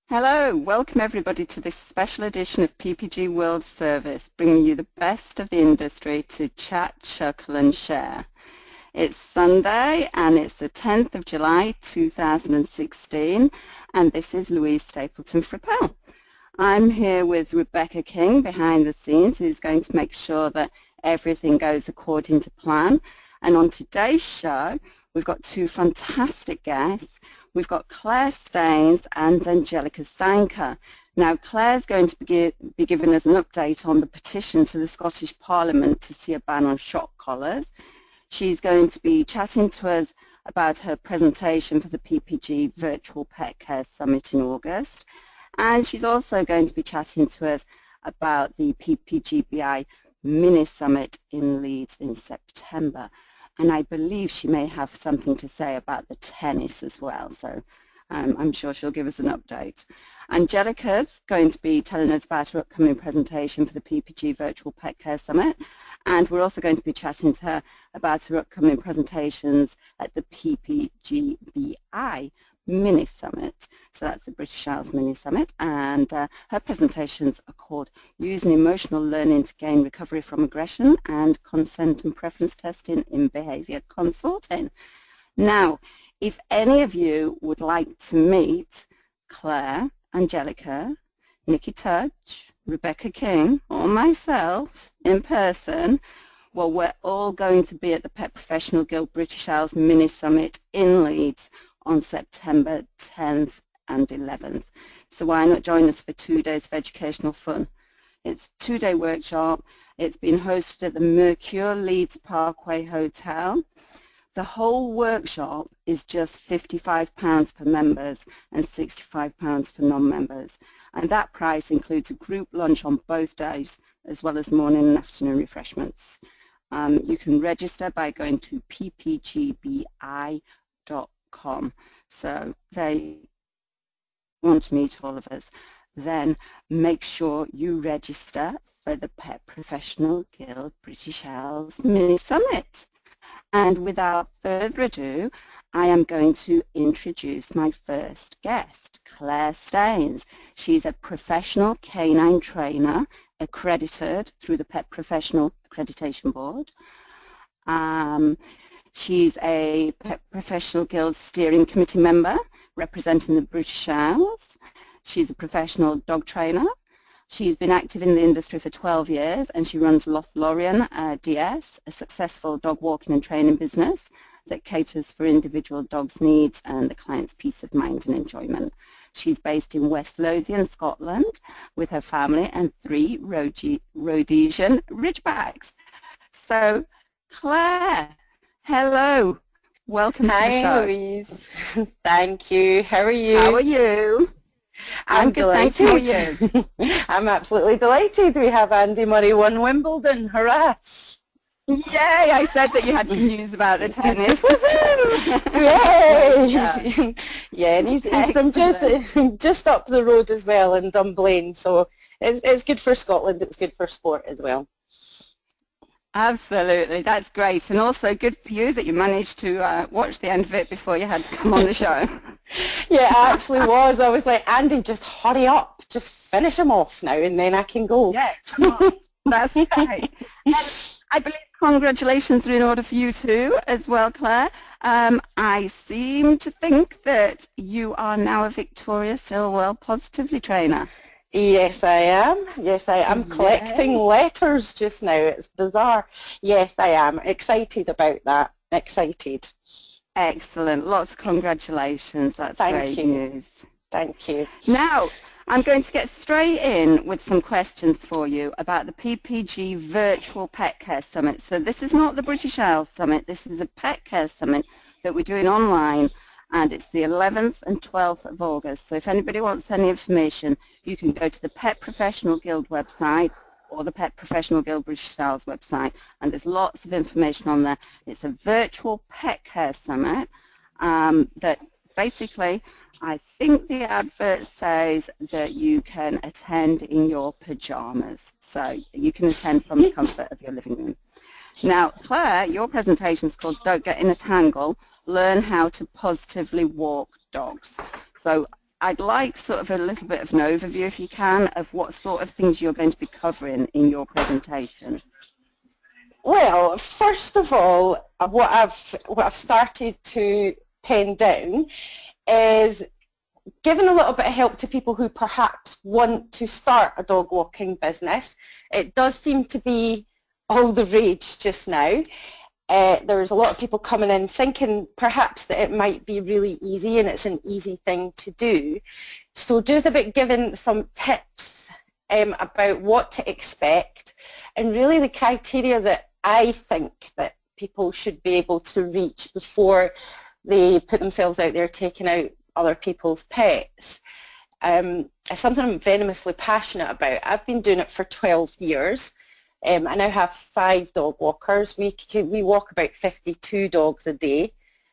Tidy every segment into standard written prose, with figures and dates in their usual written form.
Hello, welcome everybody to this special edition of PPG World Service, bringing you the best of the industry to chat, chuckle and share. It's Sunday and it's the 10th of July 2016 and this is Louise Stapleton-Frappel. I'm here with Rebecca King behind the scenes, who's going to make sure that everything goes according to plan. And on today's show, we've got two fantastic guests. We've got Claire Staines and Angelica Steinker. Now, Claire's going to be giving us an update on the petition to the Scottish Parliament to see a ban on shock collars. She's going to be chatting to us about her presentation for the PPG Virtual Pet Care Summit in August. And she's also going to be chatting to us about the PPGBI Mini-Summit in Leeds in September. And I believe she may have something to say about the tennis as well, so I'm sure she'll give us an update. Angelica's going to be telling us about her upcoming presentation for the PPG Virtual Pet Care Summit, and we're also going to be chatting to her about her upcoming presentations at the PPGBI Mini-Summit. So that's the British Isles Mini-Summit, and her presentations are called Using Emotional Learning to Gain Recovery from Aggression and Consent and Preference Testing in Behaviour Consulting. Now, if any of you would like to meet Claire, Angelica, Nikki Tudge, Rebecca King, or myself in person, well, we're all going to be at the Pet Professional Guild British Isles Mini-Summit in Leeds on September 10th and 11th. So why not join us for 2 days of educational fun? It's a 2-day workshop. It's been hosted at the Mercure Leeds Parkway Hotel. The whole workshop is just £55 for members and £65 for non-members. And that price includes a group lunch on both days, as well as morning and afternoon refreshments. You can register by going to ppgbi.com. So they want to meet all of us. Then make sure you register for the Pet Professional Guild British Isles Mini-Summit. And without further ado, I am going to introduce my first guest, Claire Staines. She's a professional canine trainer accredited through the Pet Professional Accreditation Board. She's a Pet Professional Guild Steering Committee member representing the British Isles. She's a professional dog trainer. She's been active in the industry for 12 years and she runs Lothlorien DS, a successful dog walking and training business that caters for individual dogs' needs and the client's peace of mind and enjoyment. She's based in West Lothian, Scotland, with her family and 3 Rhodesian Ridgebacks. So, Claire, hello. Welcome to the show. Hi, Louise. Thank you. How are you? How are you? I'm good, delighted. thanks. How are you? I'm absolutely delighted. We have Andy Murray won Wimbledon. Hurrah! Yay! I said that you had some news about the tennis. Yay! Yeah. Yeah, and he's from just up the road as well in Dunblane. So it's good for Scotland. It's good for sport as well. Absolutely, that's great, and also good for you that you managed to watch the end of it before you had to come on the show. Yeah, I actually was. I was like, Andy, just hurry up, just finish him off now, and then I can go. Yeah, come on. That's right. And I believe congratulations are in order for you too, as well, Claire. I seem to think that you are now a Victoria Stillwell Positively trainer. Yes, I am. Yes, I am collecting letters just now. It's bizarre. Yes, I am. Excited about that. Excited. Excellent. Lots of congratulations. That's Thank great you. news. Thank you. Now, I'm going to get straight in with some questions for you about the PPG Virtual Pet Care Summit. So this is not the British Isles Summit. This is a pet care summit that we're doing online. And it's the 11th and 12th of August. So if anybody wants any information, you can go to the Pet Professional Guild website or the Pet Professional Guild British Isles website, and there's lots of information on there. It's a virtual pet care summit that basically, I think the advert says that you can attend in your pajamas. So you can attend from the comfort of your living room. Now, Claire, your presentation is called Don't Get in a Tangle, Learn How to Positively Walk Dogs. So I'd like sort of a little bit of an overview, if you can, of what sort of things you're going to be covering in your presentation. Well, first of all, what I've started to pen down is giving a little bit of help to people who perhaps want to start a dog walking business. It does seem to be all the rage just now. There's a lot of people coming in thinking perhaps that it might be really easy and it's an easy thing to do. So just about giving some tips about what to expect and really the criteria that I think that people should be able to reach before they put themselves out there taking out other people's pets. It's something I'm venomously passionate about. I've been doing it for 12 years. I now have 5 dog walkers. We walk about 52 dogs a day.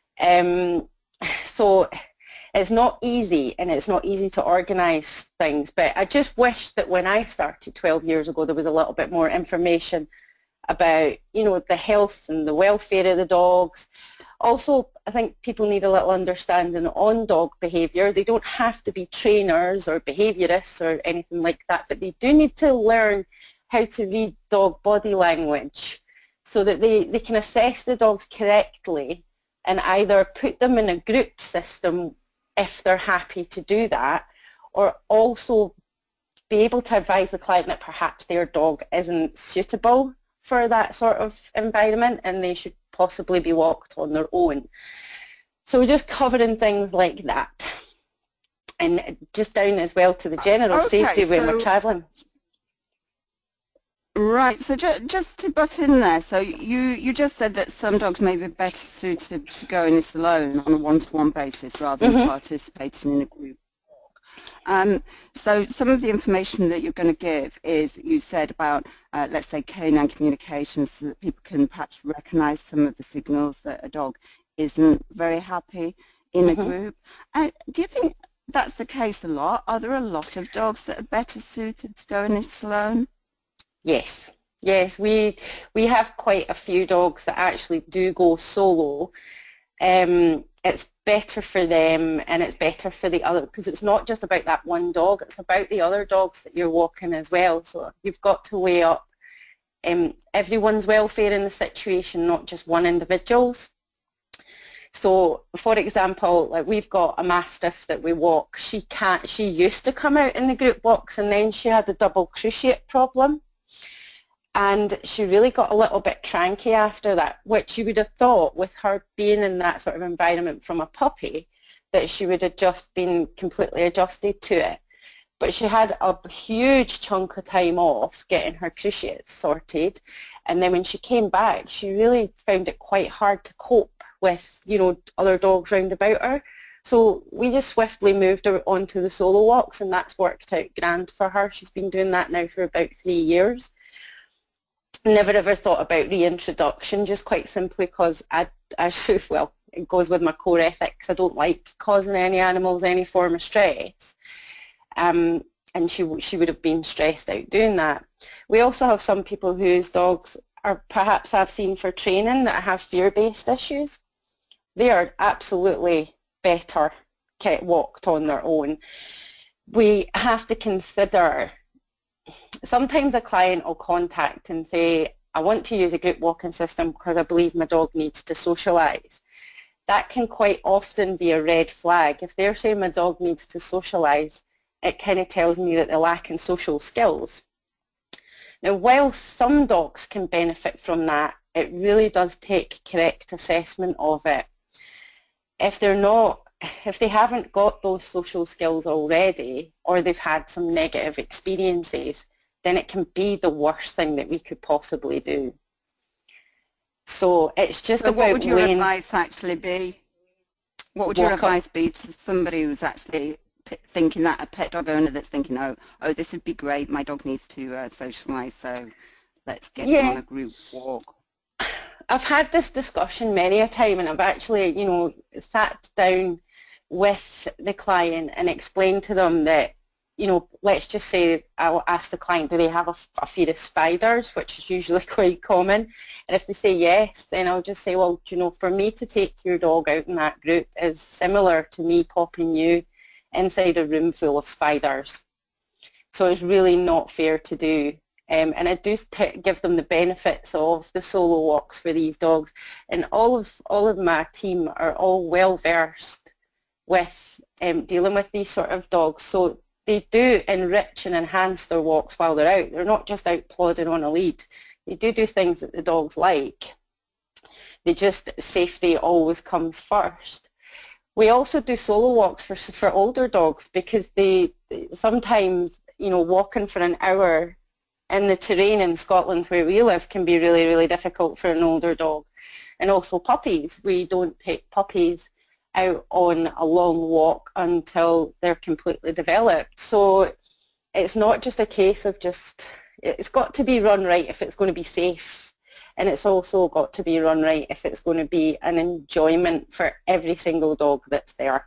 So it's not easy, and it's not easy to organise things, but I just wish that when I started 12 years ago there was a little bit more information about, you know, the health and the welfare of the dogs. Also, I think people need a little understanding on dog behaviour. They don't have to be trainers or behaviourists or anything like that, but they do need to learn how to read dog body language so that they can assess the dogs correctly and either put them in a group system if they're happy to do that, or also be able to advise the client that perhaps their dog isn't suitable for that sort of environment and they should possibly be walked on their own. So we're just covering things like that, and just down as well to the general safety when we're travelling. Right, so just to butt in there, so you just said that some dogs may be better suited to going it alone on a one-to-one basis rather than participating in a group walk. So some of the information that you're going to give is, you said about, let's say, canine communications, so that people can perhaps recognise some of the signals that a dog isn't very happy in a group. Do you think that's the case a lot? Are there a lot of dogs that are better suited to going it alone? Yes, yes, we have quite a few dogs that actually do go solo. It's better for them and it's better for the other, because it's not just about that one dog, it's about the other dogs that you're walking as well. So you've got to weigh up everyone's welfare in the situation, not just one individual's. So, for example, like we've got a Mastiff that we walk. She used to come out in the group walks, and then she had a double cruciate problem. And she really got a little bit cranky after that, which you would have thought with her being in that sort of environment from a puppy that she would have just been completely adjusted to it. But she had a huge chunk of time off getting her cruciates sorted, and then when she came back she really found it quite hard to cope with, you know, other dogs round about her. So we just swiftly moved her onto the solo walks, and that's worked out grand for her. She's been doing that now for about 3 years. Never ever thought about reintroduction, just quite simply because well, it goes with my core ethics. I don't like causing any animals any form of stress, and she would have been stressed out doing that. We also have some people whose dogs are perhaps I've seen for training that have fear-based issues. They are absolutely better walked on their own. We have to consider, sometimes a client will contact and say, I want to use a group walking system because I believe my dog needs to socialise. That can quite often be a red flag. If they're saying my dog needs to socialise, it kind of tells me that they're lacking social skills. Now, while some dogs can benefit from that, it really does take correct assessment of it. If they haven't got those social skills already, or they've had some negative experiences, then it can be the worst thing that we could possibly do. So it's just about what would your advice actually be? What would your advice be to somebody who's actually thinking, that a pet dog owner that's thinking, oh, this would be great, my dog needs to socialise, so let's get him on a group walk? I've had this discussion many a time, and I've actually, you know, sat down with the client and explained to them that, you know, let's just say I'll ask the client, do they have a fear of spiders, which is usually quite common, and if they say yes, then I'll just say, well, you know, for me to take your dog out in that group is similar to me popping you inside a room full of spiders. So it's really not fair to do. And I do give them the benefits of the solo walks for these dogs. And all of my team are all well versed with dealing with these sort of dogs. So they do enrich and enhance their walks while they're out. They're not just out plodding on a lead. They do things that the dogs like. They just, safety always comes first. We also do solo walks for older dogs because they sometimes, you know, walking for an hour in the terrain in Scotland where we live can be really, really difficult for an older dog. And also puppies. We don't take puppies out on a long walk until they're completely developed. So it's not just a case of it's got to be run right if it's going to be safe, and it's also got to be run right if it's going to be an enjoyment for every single dog that's there.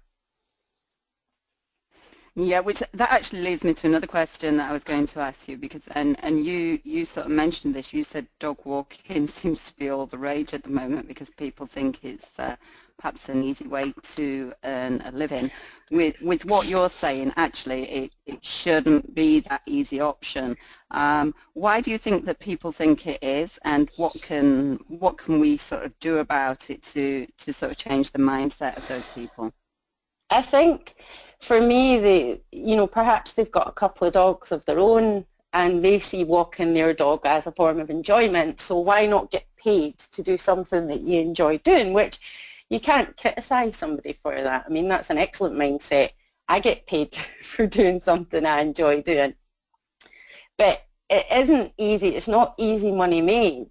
Yeah, which that actually leads me to another question that I was going to ask you, because and you sort of mentioned this. You said dog walking seems to be all the rage at the moment because people think it's perhaps an easy way to earn a living. With what you're saying, actually, it shouldn't be that easy option. Why do you think that people think it is, and what can we sort of do about it to sort of change the mindset of those people? I think for me, perhaps they've got a couple of dogs of their own and they see walking their dog as a form of enjoyment, so why not get paid to do something that you enjoy doing, which you can't criticise somebody for that. I mean, that's an excellent mindset. I get paid for doing something I enjoy doing. But it isn't easy. It's not easy money made.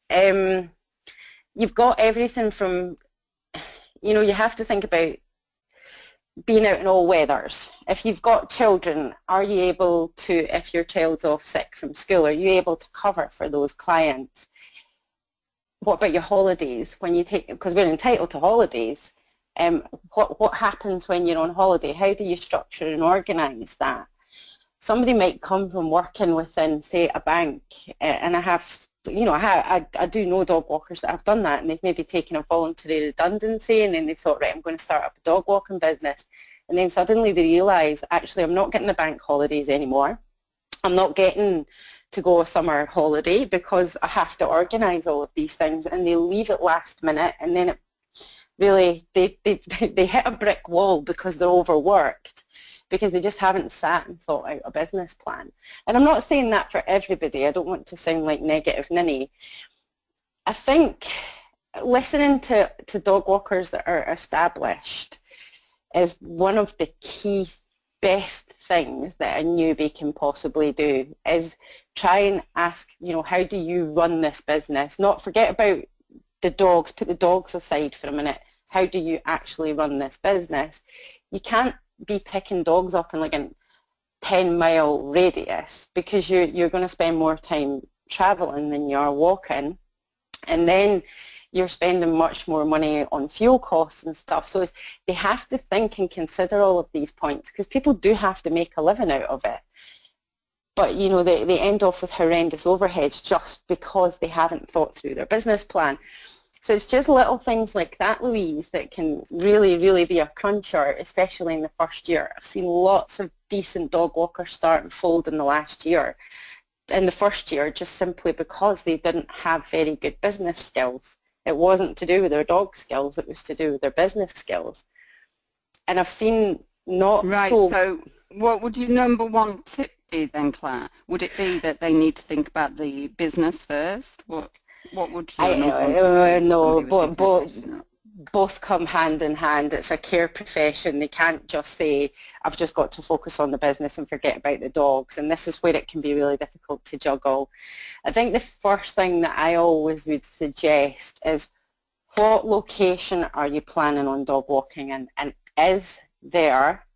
You've got everything from, you have to think about being out in all weathers. If you've got children, are you able to, if your child's off sick from school, are you able to cover for those clients? What about your holidays? When you take, because we're entitled to holidays, what happens when you're on holiday? How do you structure and organise that? Somebody might come from working within, say, a bank, and I have, I do know dog walkers that have done that, and they've maybe taken a voluntary redundancy, and then they've thought, right, I'm going to start up a dog walking business, and then suddenly they realise, actually, I'm not getting the bank holidays anymore. I'm not getting to go a summer holiday because I have to organise all of these things, and they leave it last minute, and then it really, they hit a brick wall because they're overworked, because they just haven't sat and thought out a business plan. And I'm not saying that for everybody. I don't want to sound like negative ninny. I think listening to dog walkers that are established is one of the key best things that a newbie can possibly do, is try and ask, how do you run this business? Not forget about the dogs, put the dogs aside for a minute. How do you actually run this business? You can't be picking dogs up in like a 10-mile radius, because you're going to spend more time traveling than you are walking, and then you're spending much more money on fuel costs and stuff. So they have to think and consider all of these points, because people do have to make a living out of it. But they end off with horrendous overheads just because they haven't thought through their business plan. So it's just little things like that, Louise, that can really, really be a cruncher, especially in the first year. I've seen lots of decent dog walkers start and fold in the last year, in the first year, just simply because they didn't have very good business skills. It wasn't to do with their dog skills, it was to do with their business skills. And I've seen not right, so what would your number one tip be then, Claire? Would it be that they need to think about the business first? What would you know? Both come hand in hand. It's a care profession. They can't just say, I've just got to focus on the business and forget about the dogs. And this is where it can be really difficult to juggle. I think the first thing that I always would suggest is, what location are you planning on dog walking in? And is there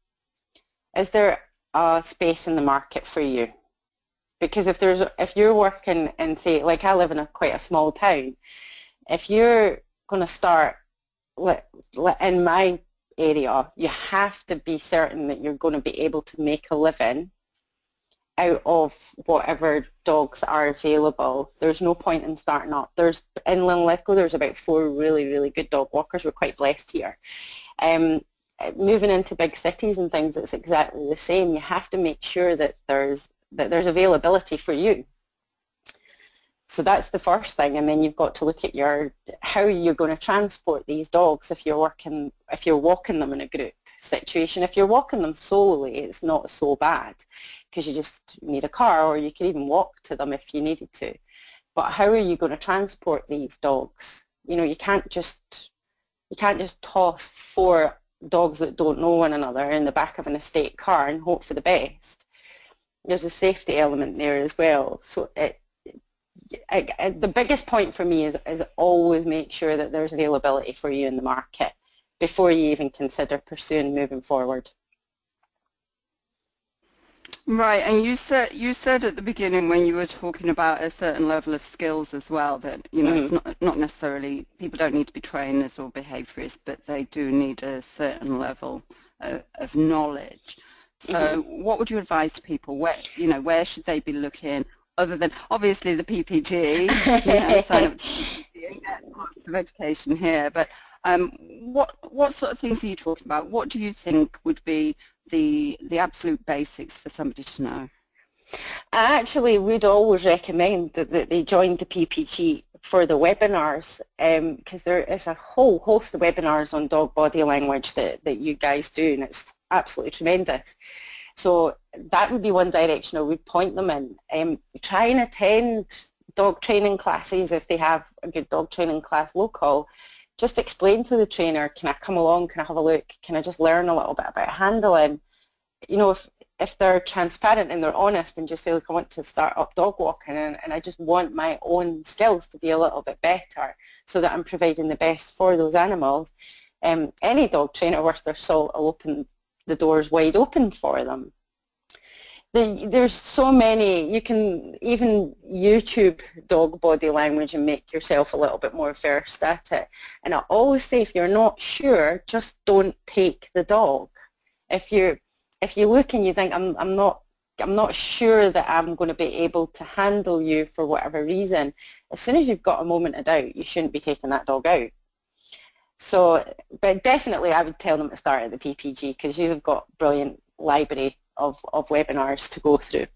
a space in the market for you? Because if you're working in, say, like I live in quite a small town, if you're going to start in my area, you have to be certain that you're going to be able to make a living out of whatever dogs are available. There's no point in starting up. In Linlithgow, there's about 4 really, really good dog walkers. We're quite blessed here. moving into big cities and things, it's exactly the same. You have to make sure that there's availability for you. So that's the first thing, and then you've got to look at how you're going to transport these dogs if you're walking them in a group situation. If you're walking them solely, it's not so bad because you just need a car, or you could even walk to them if you needed to. But how are you going to transport these dogs? You know, you can't just toss 4 dogs that don't know one another in the back of an estate car and hope for the best. There's a safety element there as well. So the biggest point for me is always make sure that there's availability for you in the market before you even consider pursuing moving forward. Right, and you said at the beginning when you were talking about a certain level of skills as well, that, you know, it's not necessarily, people don't need to be trainers or behaviourists, but they do need a certain level of knowledge. So what would you advise to people? Where should they be looking, other than obviously the PPG, sign up to PPG and get lots of education here, but what sort of things are you talking about? What do you think would be the absolute basics for somebody to know? I actually would always recommend that they join the PPG for the webinars, because there is a whole host of webinars on dog body language that you guys do, and it's absolutely tremendous. So that would be one direction I would point them in. Try and attend dog training classes if they have a good dog training class local. Just explain to the trainer, can I come along, can I have a look, can I just learn a little bit about handling? You know, if they're transparent and they're honest and just say, look, I want to start up dog walking and I just want my own skills to be a little bit better so that I'm providing the best for those animals, any dog trainer worth their salt will open the doors wide open for them. There's so many, you can even YouTube dog body language and make yourself a little bit more versed at it. And I always say, if you're not sure, just don't take the dog. If you look and you think, I'm not sure that I'm going to be able to handle you for whatever reason, as soon as you've got a moment of doubt, you shouldn't be taking that dog out. So, but definitely I would tell them to start at the PPG, because you've got a brilliant library of webinars to go through.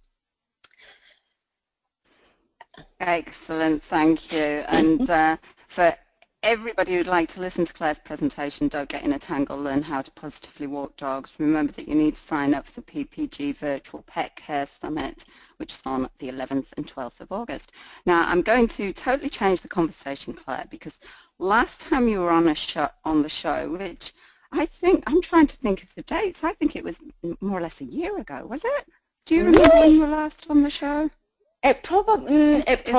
Excellent, thank you. And for everybody who'd like to listen to Claire's presentation, Don't Get in a Tangle, Learn How to Positively Walk Dogs, remember that you need to sign up for the PPG Virtual Pet Care Summit, which is on the 11th and 12th of August. Now, I'm going to totally change the conversation, Claire, because last time you were on the show, which I think, I'm trying to think of the dates, I think it was more or less a year ago, was it? Do you remember when you were last on the show? It probably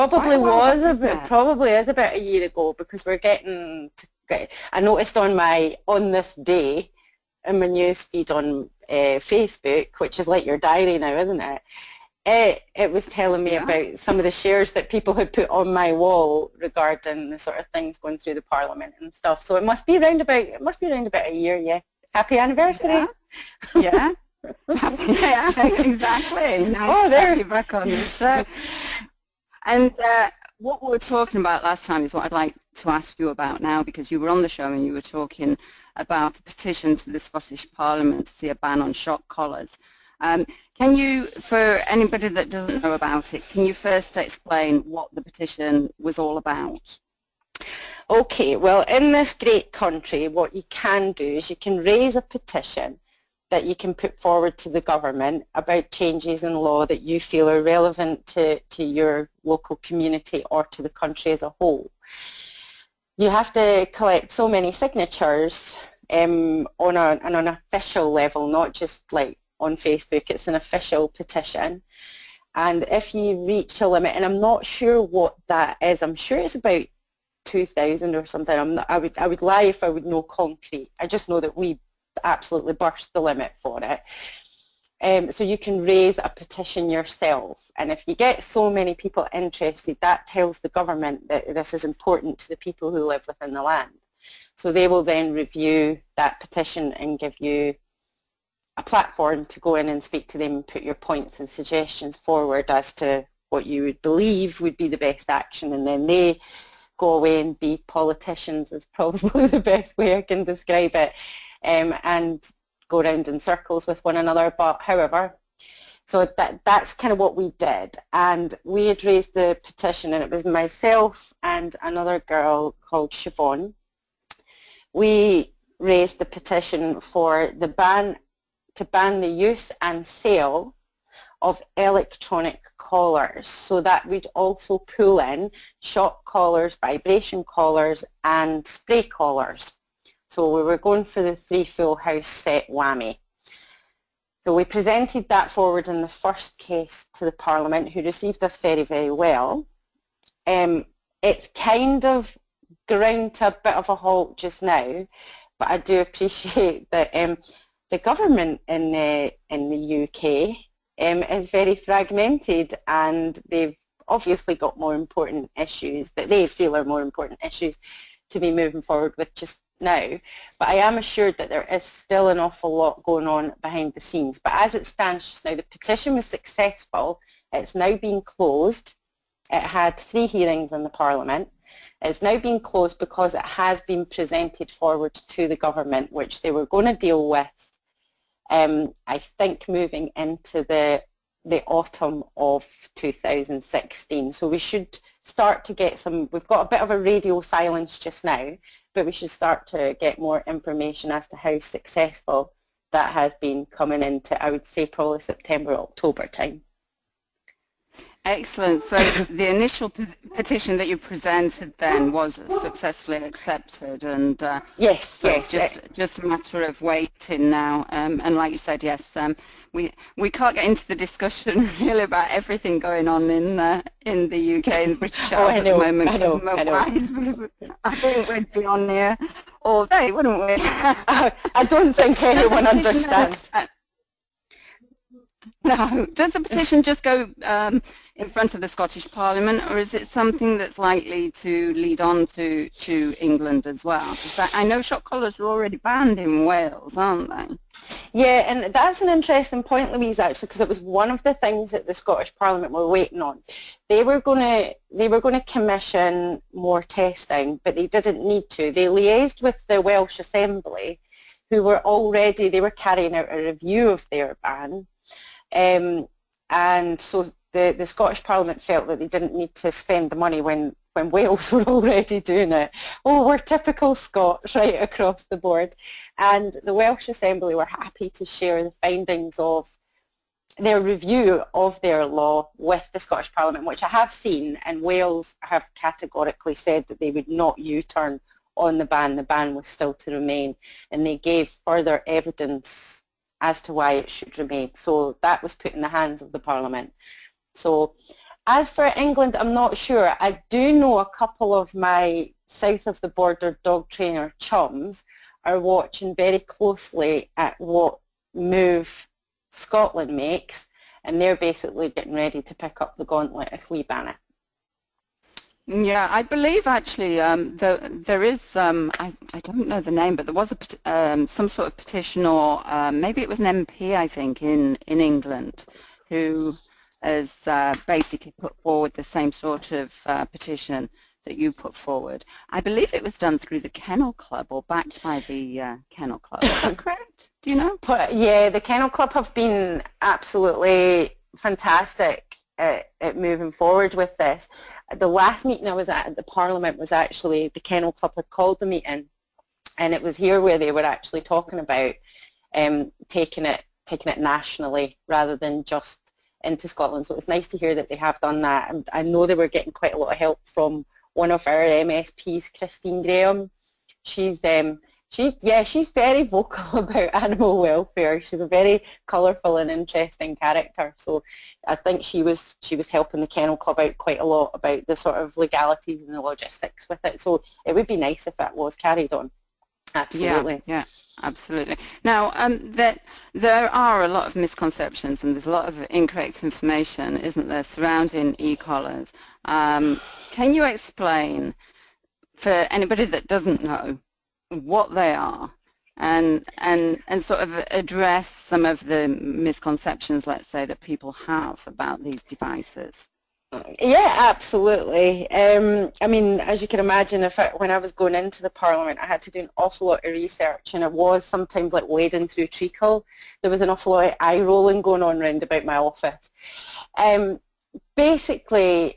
is about a year ago, because we're getting to, I noticed on this day in my news feed on Facebook, which is like your diary now, isn't it? It was telling me about some of the shares that people had put on my wall regarding the sort of things going through the Parliament and stuff. So it must be around about a year, yeah. Happy anniversary. Yeah. Yeah, exactly. Nice to have you back on the show. And what we were talking about last time is what I'd like to ask you about now, because you were on the show and you were talking about a petition to the Scottish Parliament to see a ban on shock collars. Can you, for anybody that doesn't know about it, can you first explain what the petition was all about? Okay, well, in this great country, what you can do is you can raise a petition that you can put forward to the government about changes in law that you feel are relevant to your local community or to the country as a whole. You have to collect so many signatures on an official level, not just like on Facebook. It's an official petition, and if you reach a limit, and I'm not sure what that is, I'm sure it's about 2,000 or something. I would lie if I would know concrete. I just know that we absolutely burst the limit for it. So you can raise a petition yourself, and if you get so many people interested, that tells the government that this is important to the people who live within the land. So they will then review that petition and give you a platform to go in and speak to them and put your points and suggestions forward as to what you would believe would be the best action, and then they go away and be politicians is probably the best way I can describe it. and go round in circles with one another. But however, so that's kind of what we did, and we had raised the petition, and it was myself and another girl called Siobhan. We raised the petition for to ban the use and sale of electronic collars. So that would also pull in shock collars, vibration collars and spray collars. So we were going for the 3 full house set whammy. So we presented that forward in the first case to the Parliament, who received us very, very well. It's kind of ground to a bit of a halt just now, but I do appreciate that the government in the UK is very fragmented, and they've obviously got more important issues that they feel are more important issues to be moving forward with just now. But I am assured that there is still an awful lot going on behind the scenes. But as it stands just now, the petition was successful. It's now been closed. It had 3 hearings in the Parliament. It's now been closed because it has been presented forward to the government, which they were going to deal with, I think, moving into the autumn of 2016. So we should start to get some, we've got a bit of a radio silence just now, but we should start to get more information as to how successful that has been coming into, I would say, probably September, October time. Excellent. So the initial petition that you presented then was successfully accepted, and yes, so yes, it's just a matter of waiting now. And like you said, yes, we can't get into the discussion really about everything going on in the UK and the British Isles at the moment. I know. I think we'd be on here all day, wouldn't we? I don't think anyone understands. No. Does the petition just go in front of the Scottish Parliament, or is it something that's likely to lead on to England as well? Because I know shock collars are already banned in Wales, aren't they? Yeah, and that's an interesting point, Louise, actually, because it was one of the things that the Scottish Parliament were waiting on. They were going to commission more testing, but they didn't need to. They liaised with the Welsh Assembly, who were already, they were carrying out a review of their ban. And so the Scottish Parliament felt that they didn't need to spend the money when Wales were already doing it. Oh, we're typical Scots right across the board. And the Welsh Assembly were happy to share the findings of their review of their law with the Scottish Parliament, which I have seen, and Wales have categorically said that they would not U-turn on the ban. The ban was still to remain, and they gave further evidence as to why it should remain. So that was put in the hands of the Parliament. So as for England, I'm not sure. I do know a couple of my south of the border dog trainer chums are watching very closely at what move Scotland makes, and they're basically getting ready to pick up the gauntlet if we ban it. Yeah, I believe actually there is, I don't know the name, but there was some sort of petition, or maybe it was an MP, I think, in England, who has basically put forward the same sort of petition that you put forward. I believe it was done through the Kennel Club or backed by the Kennel Club. Is that correct? Do you know? Yeah, the Kennel Club have been absolutely fantastic at moving forward with this. The last meeting I was at the Parliament was actually, the Kennel Club had called the meeting, and it was here where they were actually talking about taking it nationally rather than just into Scotland. So it's nice to hear that they have done that, and I know they were getting quite a lot of help from one of our MSPs, Christine Graham. She's very vocal about animal welfare. She's a very colourful and interesting character. So I think she was helping the Kennel Club out quite a lot about the sort of legalities and the logistics with it. So it would be nice if that was carried on. Absolutely. Yeah, absolutely. Now, there are a lot of misconceptions and there's a lot of incorrect information, isn't there, surrounding e-collars. Can you explain, for anybody that doesn't know, what they are, and sort of address some of the misconceptions, let's say, that people have about these devices? Yeah, absolutely. I mean, as you can imagine, when I was going into the Parliament, I had to do an awful lot of research, and it was sometimes like wading through treacle. There was an awful lot of eye rolling going on round about my office. Um, Basically,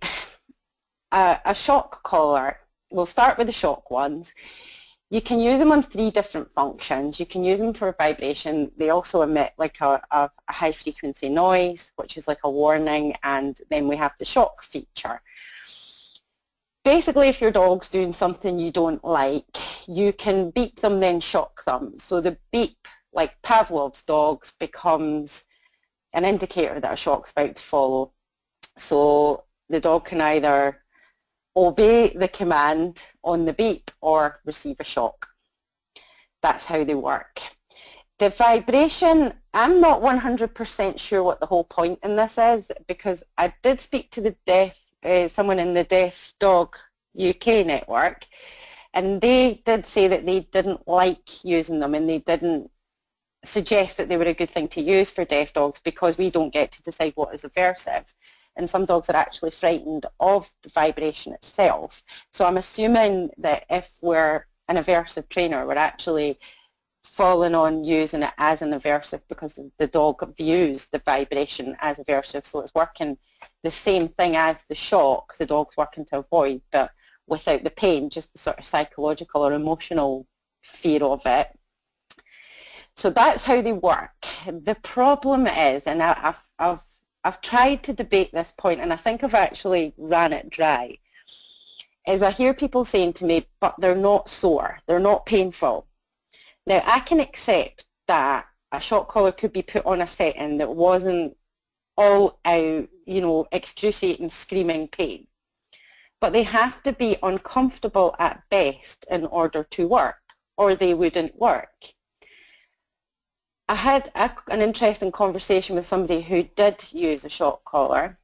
a shock collar, we'll start with the shock ones. You can use them on 3 different functions. You can use them for vibration. They also emit like a high frequency noise, which is like a warning, and then we have the shock feature. Basically, if your dog's doing something you don't like, you can beep them, then shock them. So the beep, like Pavlov's dogs, becomes an indicator that a shock's about to follow. So the dog can either obey the command on the beep or receive a shock. That's how they work. The vibration, I'm not 100% sure what the whole point in this is, because I did speak to someone in the Deaf Dog UK network, and they did say that they didn't like using them, and they didn't suggest that they were a good thing to use for deaf dogs because we don't get to decide what is aversive. And some dogs are actually frightened of the vibration itself. So I'm assuming that if we're an aversive trainer, we're actually falling on using it as an aversive because the dog views the vibration as aversive. So it's working the same thing as the shock the dog's working to avoid, but without the pain, just the sort of psychological or emotional fear of it. So that's how they work. The problem is, and I've tried to debate this point, and I think I've actually ran it dry, is I hear people saying to me, but they're not sore, they're not painful. Now, I can accept that a shock collar could be put on a setting that wasn't all out, excruciating, screaming pain. But they have to be uncomfortable at best in order to work, or they wouldn't work. I had an interesting conversation with somebody who did use a shock collar,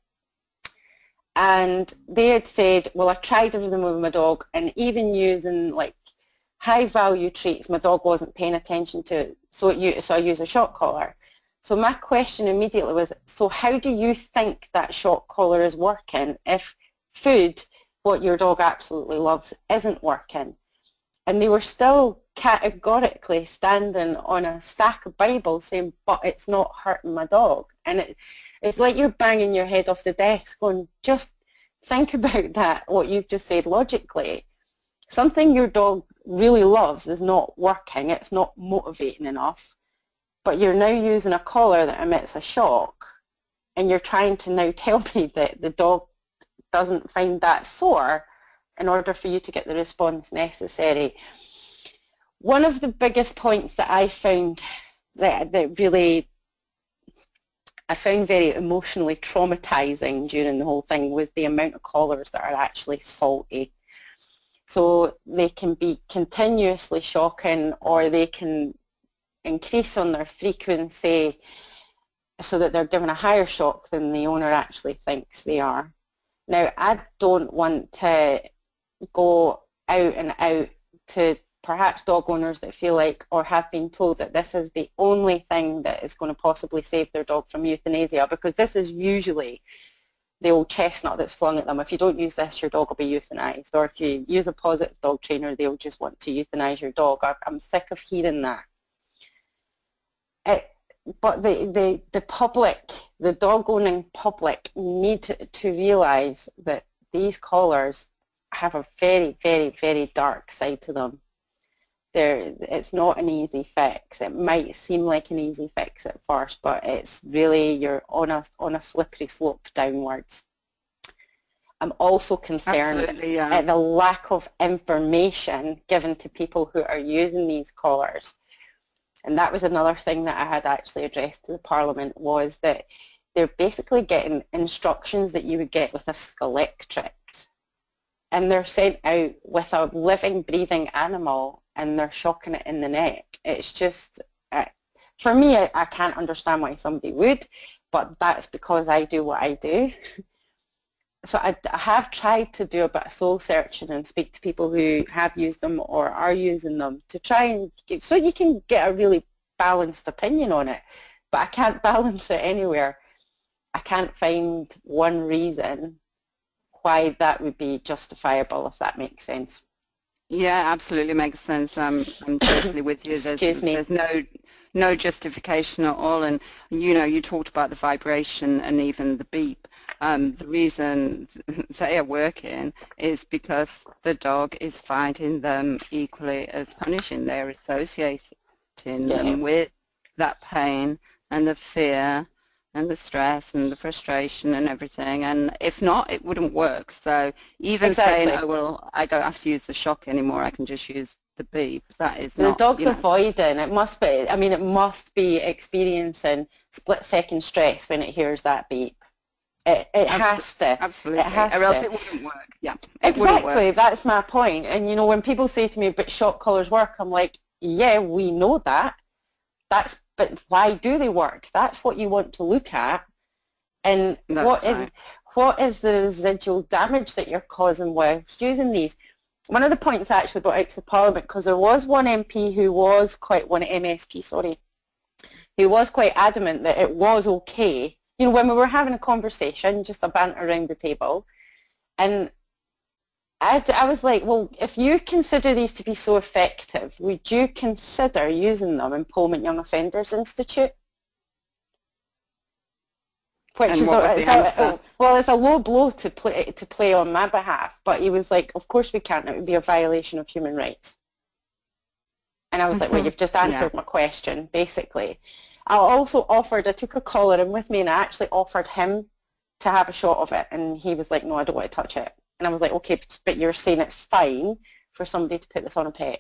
and they had said, well, I tried everything with my dog, and even using like high value treats, my dog wasn't paying attention to, so I use a shock collar. So my question immediately was, so how do you think that shock collar is working if food, what your dog absolutely loves, isn't working? And they were still categorically standing on a stack of Bibles saying, but it's not hurting my dog. And it's like you're banging your head off the desk going, just think about that, what you've just said logically. Something your dog really loves is not working, it's not motivating enough, but you're now using a collar that emits a shock, and you're trying to now tell me that the dog doesn't find that sore in order for you to get the response necessary. One of the biggest points that I found that really I found very emotionally traumatizing during the whole thing was the amount of collars that are actually faulty. So they can be continuously shocking, or they can increase on their frequency so that they're given a higher shock than the owner actually thinks they are. Now, I don't want to go out and out to perhaps dog owners that feel like, or have been told, that this is the only thing that is going to possibly save their dog from euthanasia, because this is usually the old chestnut that's flung at them. If you don't use this, your dog will be euthanized. Or if you use a positive dog trainer, they'll just want to euthanize your dog. I'm sick of hearing that. But the public, the dog owning public, need to realize that these collars have a very, very, very dark side to them. It's not an easy fix. It might seem like an easy fix at first, but it's really, you're on a slippery slope downwards. I'm also concerned at the lack of information given to people who are using these collars. And that was another thing that I had actually addressed to the Parliament, was that they're basically getting instructions that you would get with a Scalectric. And they're sent out with a living, breathing animal, and they're shocking it in the neck. It's just, for me, I can't understand why somebody would, but that's because I do what I do. So I have tried to do a bit of soul searching and speak to people who have used them or are using them to try and so you can get a really balanced opinion on it. But I can't balance it anywhere. I can't find one reason why that would be justifiable, if that makes sense. Yeah, absolutely makes sense. I'm totally with you. Excuse me. There's no justification at all. And you talked about the vibration and even the beep. The reason they are working is because the dog is finding them equally as punishing. They're associating them with that pain and the fear and the stress and the frustration and everything, and if not, it wouldn't work. So even saying, oh well, I don't have to use the shock anymore, I can just use the beep, that is not... The dog's avoiding, it must be, I mean, it must be experiencing split-second stress when it hears that beep. It has to. Absolutely. It has or else to. it wouldn't work. Yeah. Exactly, that's my point. And when people say to me, but shock collars work, I'm like, yeah, we know that. But why do they work? That's what you want to look at. And what is the residual damage that you're causing whilst using these? One of the points I actually brought out to Parliament, because there was one MP who was one MSP, sorry, who was quite adamant that it was okay. When we were having a conversation, just a banter around the table, and I was like, well, if you consider these to be so effective, would you consider using them in Pullman Young Offenders Institute? Which is well, it's a low blow to play on my behalf, but he was like, of course we can't, it would be a violation of human rights. And I was like, well, you've just answered my question, basically. I also took a collar in with me, and I actually offered him to have a shot of it, and he was like, no, I don't want to touch it. And I was like, okay, but you're saying it's fine for somebody to put this on a pet.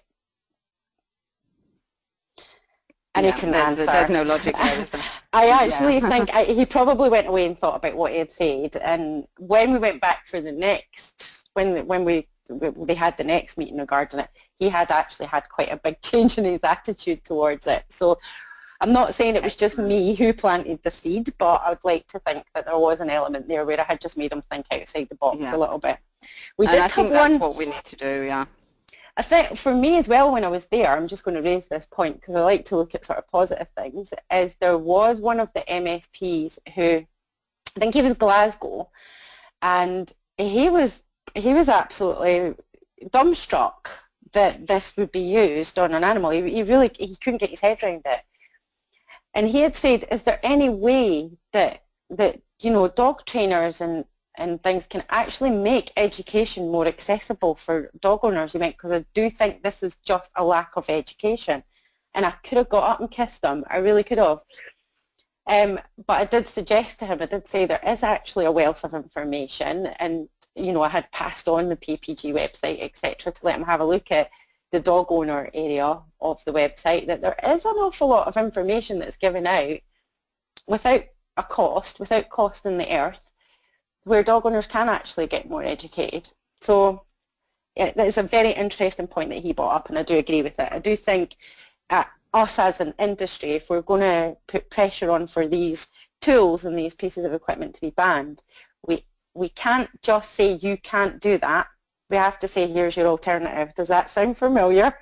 And he couldn't answer. There's no logic there, is there? I actually think he probably went away and thought about what he had said. And when we went back for the next, when they had the next meeting regarding it, he had actually had quite a big change in his attitude towards it. So I'm not saying it was just me who planted the seed, but I would like to think that there was an element there where I had just made him think outside the box a little bit. I think that's what we need to do, yeah. I think for me as well, when I was there, I'm just going to raise this point because I like to look at sort of positive things, is there was one of the MSPs who, I think he was Glasgow, and he was absolutely dumbstruck that this would be used on an animal. He couldn't get his head around it. And he had said, is there any way that dog trainers and things can actually make education more accessible for dog owners? He meant, because I do think this is just a lack of education. And I could have got up and kissed him. I really could have. But I did suggest to him, I did say there is actually a wealth of information, and I had passed on the PPG website, etc., to let him have a look at the dog owner area of the website, that there is an awful lot of information that's given out without cost in the earth, where dog owners can actually get more educated. So that is a very interesting point that he brought up, and I do agree with it. I do think us as an industry, if we're going to put pressure on for these tools and these pieces of equipment to be banned, we can't just say you can't do that. We have to say, here's your alternative. Does that sound familiar?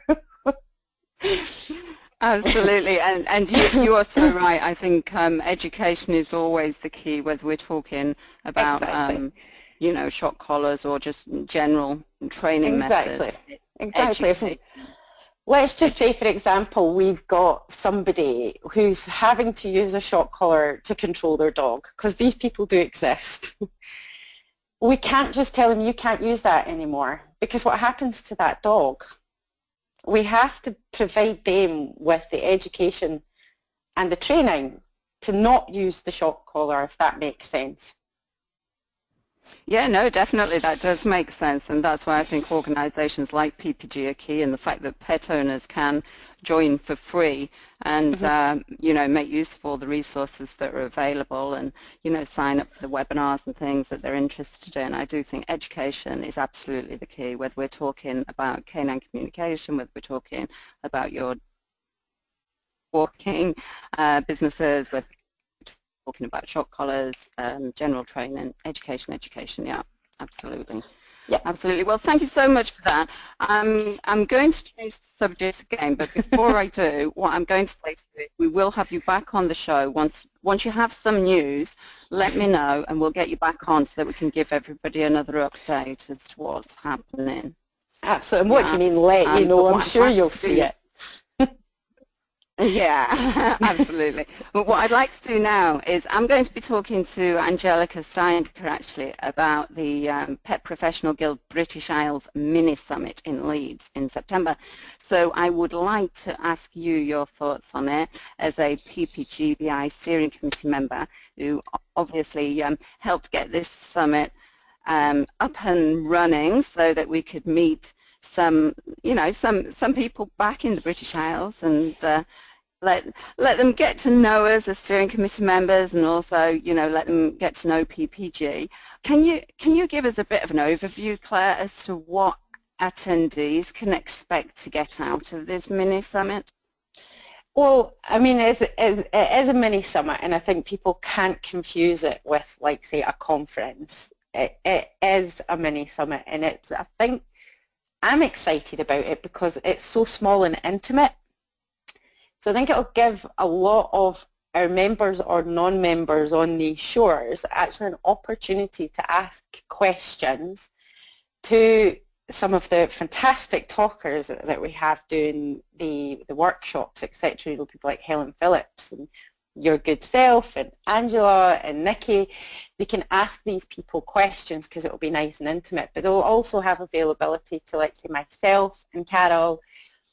Absolutely, and you are so right. I think education is always the key, whether we're talking about shock collars or just general training methods. Exactly. Let's just say, for example, we've got somebody who's having to use a shock collar to control their dog, because these people do exist. We can't just tell them you can't use that anymore, because what happens to that dog? We have to provide them with the education and the training to not use the shock collar, if that makes sense. Yeah, no, definitely that does make sense, and that's why I think organisations like PPG are key, and the fact that pet owners can join for free and make use of all the resources that are available, and sign up for the webinars and things that they're interested in. I do think education is absolutely the key, whether we're talking about canine communication, whether we're talking about your walking businesses, whether talking about shock collars, general training, education, yeah, absolutely. Yeah. Absolutely. Well, thank you so much for that. I'm going to change the subject again, but before I do, what I'm going to say to you, we will have you back on the show. Once you have some news, let me know, and we'll get you back on so that we can give everybody another update as to what's happening. Absolutely. What do you mean, let you know? I'm sure you'll see it. Yeah, absolutely. But what I'd like to do now is I'm going to be talking to Angelica Steinker actually about the Pet Professional Guild British Isles Mini-Summit in Leeds in September. So I would like to ask you your thoughts on it as a PPGBI Steering Committee member who obviously helped get this summit up and running so that we could meet some people back in the British Isles and let them get to know us as steering committee members, and also let them get to know PPG. Can you give us a bit of an overview, Claire, as to what attendees can expect to get out of this mini summit? Well, I mean, it is a mini summit, and I think people can't confuse it with, like, say, a conference. It is a mini summit, and I think I'm excited about it because it's so small and intimate. So I think it'll give a lot of our members or non-members on these shores actually an opportunity to ask questions to some of the fantastic talkers that we have doing the workshops, etc. People like Helen Phillips and your good self and Angela and Nikki. They can ask these people questions because it will be nice and intimate, but they'll also have availability to, let's say, myself and Carol.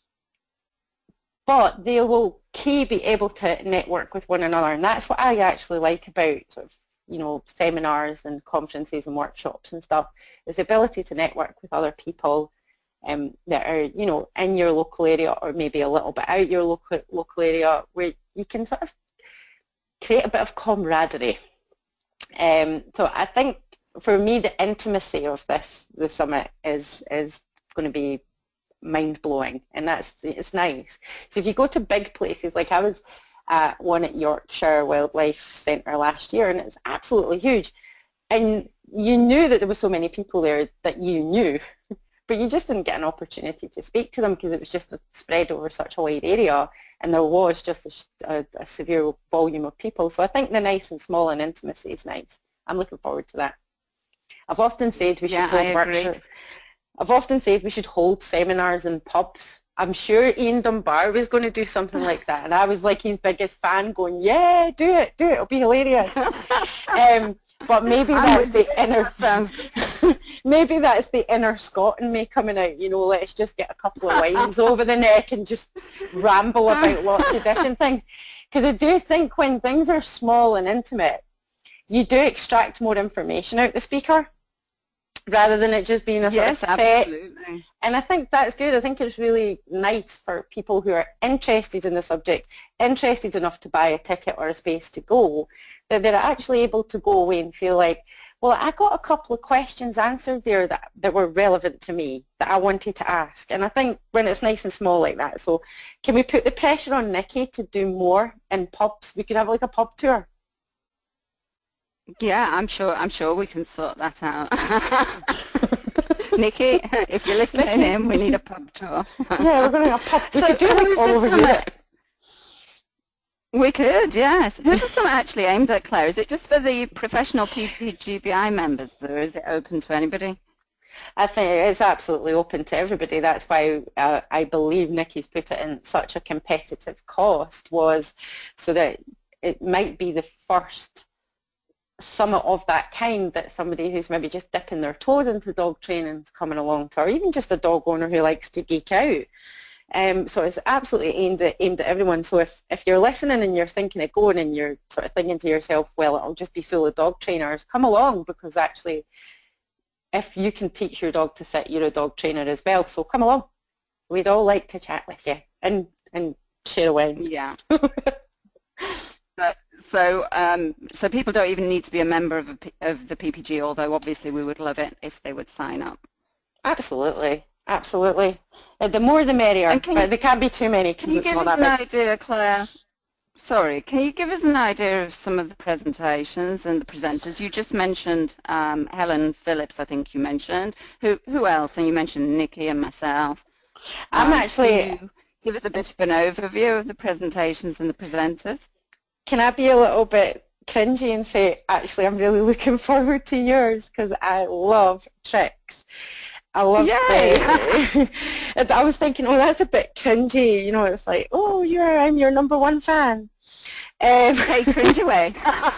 But they will be able to network with one another, and that's what I actually like about sort of, seminars and conferences and workshops and stuff, is the ability to network with other people that are, in your local area or maybe a little bit out your local area, where you can sort of create a bit of camaraderie. So I think for me the intimacy of the summit is going to be mind-blowing, and it's nice. So if you go to big places, like I was at one at Yorkshire Wildlife Centre last year, and it's absolutely huge, and you knew that there were so many people there that you knew, but you just didn't get an opportunity to speak to them because it was just spread over such a wide area, and there was just a severe volume of people. So I think the nice and small and intimacy is nice. I'm looking forward to that. I've often said we should hold workshops. I've often said we should hold seminars in pubs. I'm sure Ian Dunbar was going to do something like that, and I was like his biggest fan, going, yeah, do it, it'll be hilarious. But maybe that's the inner maybe that's the inner Scot in me coming out. Let's just get a couple of wines over the neck and just ramble about lots of different things. Because I do think when things are small and intimate, you do extract more information out the speaker, rather than it just being a sort of set. Absolutely. And I think that's good. I think it's really nice for people who are interested in the subject, interested enough to buy a ticket or a space to go, that they're actually able to go away and feel like, well, I got a couple of questions answered there that were relevant to me, that I wanted to ask. And I think when it's nice and small like that, so can we put the pressure on Nikki to do more in pubs? We could have like a pub tour. Yeah, I'm sure we can sort that out. Nikki, if you're listening in, we need a pub tour. Yeah, we're going to have a pub. We could do it all over Europe. We could, yes. Who's the summit actually aimed at, Claire? Is it just for the professional PPGBI members, or is it open to anybody? I think it's absolutely open to everybody. That's why I believe Nikki's put it in such a competitive cost, was so that it might be the first summit of that kind that somebody who's maybe just dipping their toes into dog training is coming along to, or even just a dog owner who likes to geek out. So it's absolutely aimed at everyone. So if you're listening and you're thinking of going and you're sort of thinking to yourself, well, it'll just be full of dog trainers, come along, because actually if you can teach your dog to sit, you're a dog trainer as well. So come along. We'd all like to chat with you and share a wine. Yeah. So people don't even need to be a member of the PPG, although obviously we would love it if they would sign up. Absolutely, absolutely. The more the merrier, but there can't be too many because it's not that big. Can you give us an idea, Claire? Sorry, can you give us an idea of some of the presentations and the presenters? You just mentioned Helen Phillips, I think you mentioned. Who else? And you mentioned Nikki and myself. I'm Can actually, you give us a bit of an overview of the presentations and the presenters? can I be a little bit cringy and say, actually, I'm really looking forward to yours because I love tricks. I love the, I was thinking, oh, that's a bit cringy, you know, it's like, oh, I'm your #1 fan. Hey, cringe away.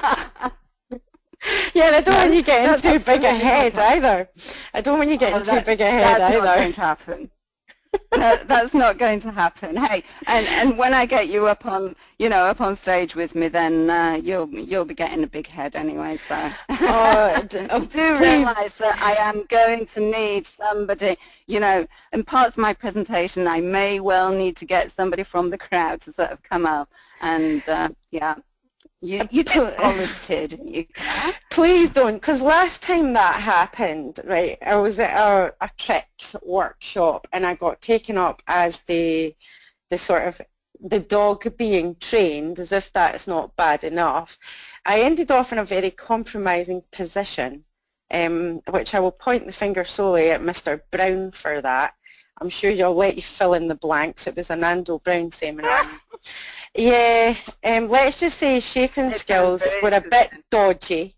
Yeah, and I don't want you getting too big a head either. I don't want you getting too big a head either. That's not going to happen. That's not going to happen. Hey, and when I get you up on, up on stage with me, then you'll be getting a big head anyway. So I do realise that I am going to need somebody, in parts of my presentation, I may well need to get somebody from the crowd to sort of come up and yeah. You did volunteer, didn't you? Please don't, because last time that happened, right, I was at a tricks workshop and I got taken up as the sort of the dog being trained, as if that's not bad enough. I ended off in a very compromising position, which I will point the finger solely at Mr. Brown for that. I'm sure you'll let you fill in the blanks. It was a Nando Brown seminar. Yeah, let's just say shaping skills were a bit dodgy.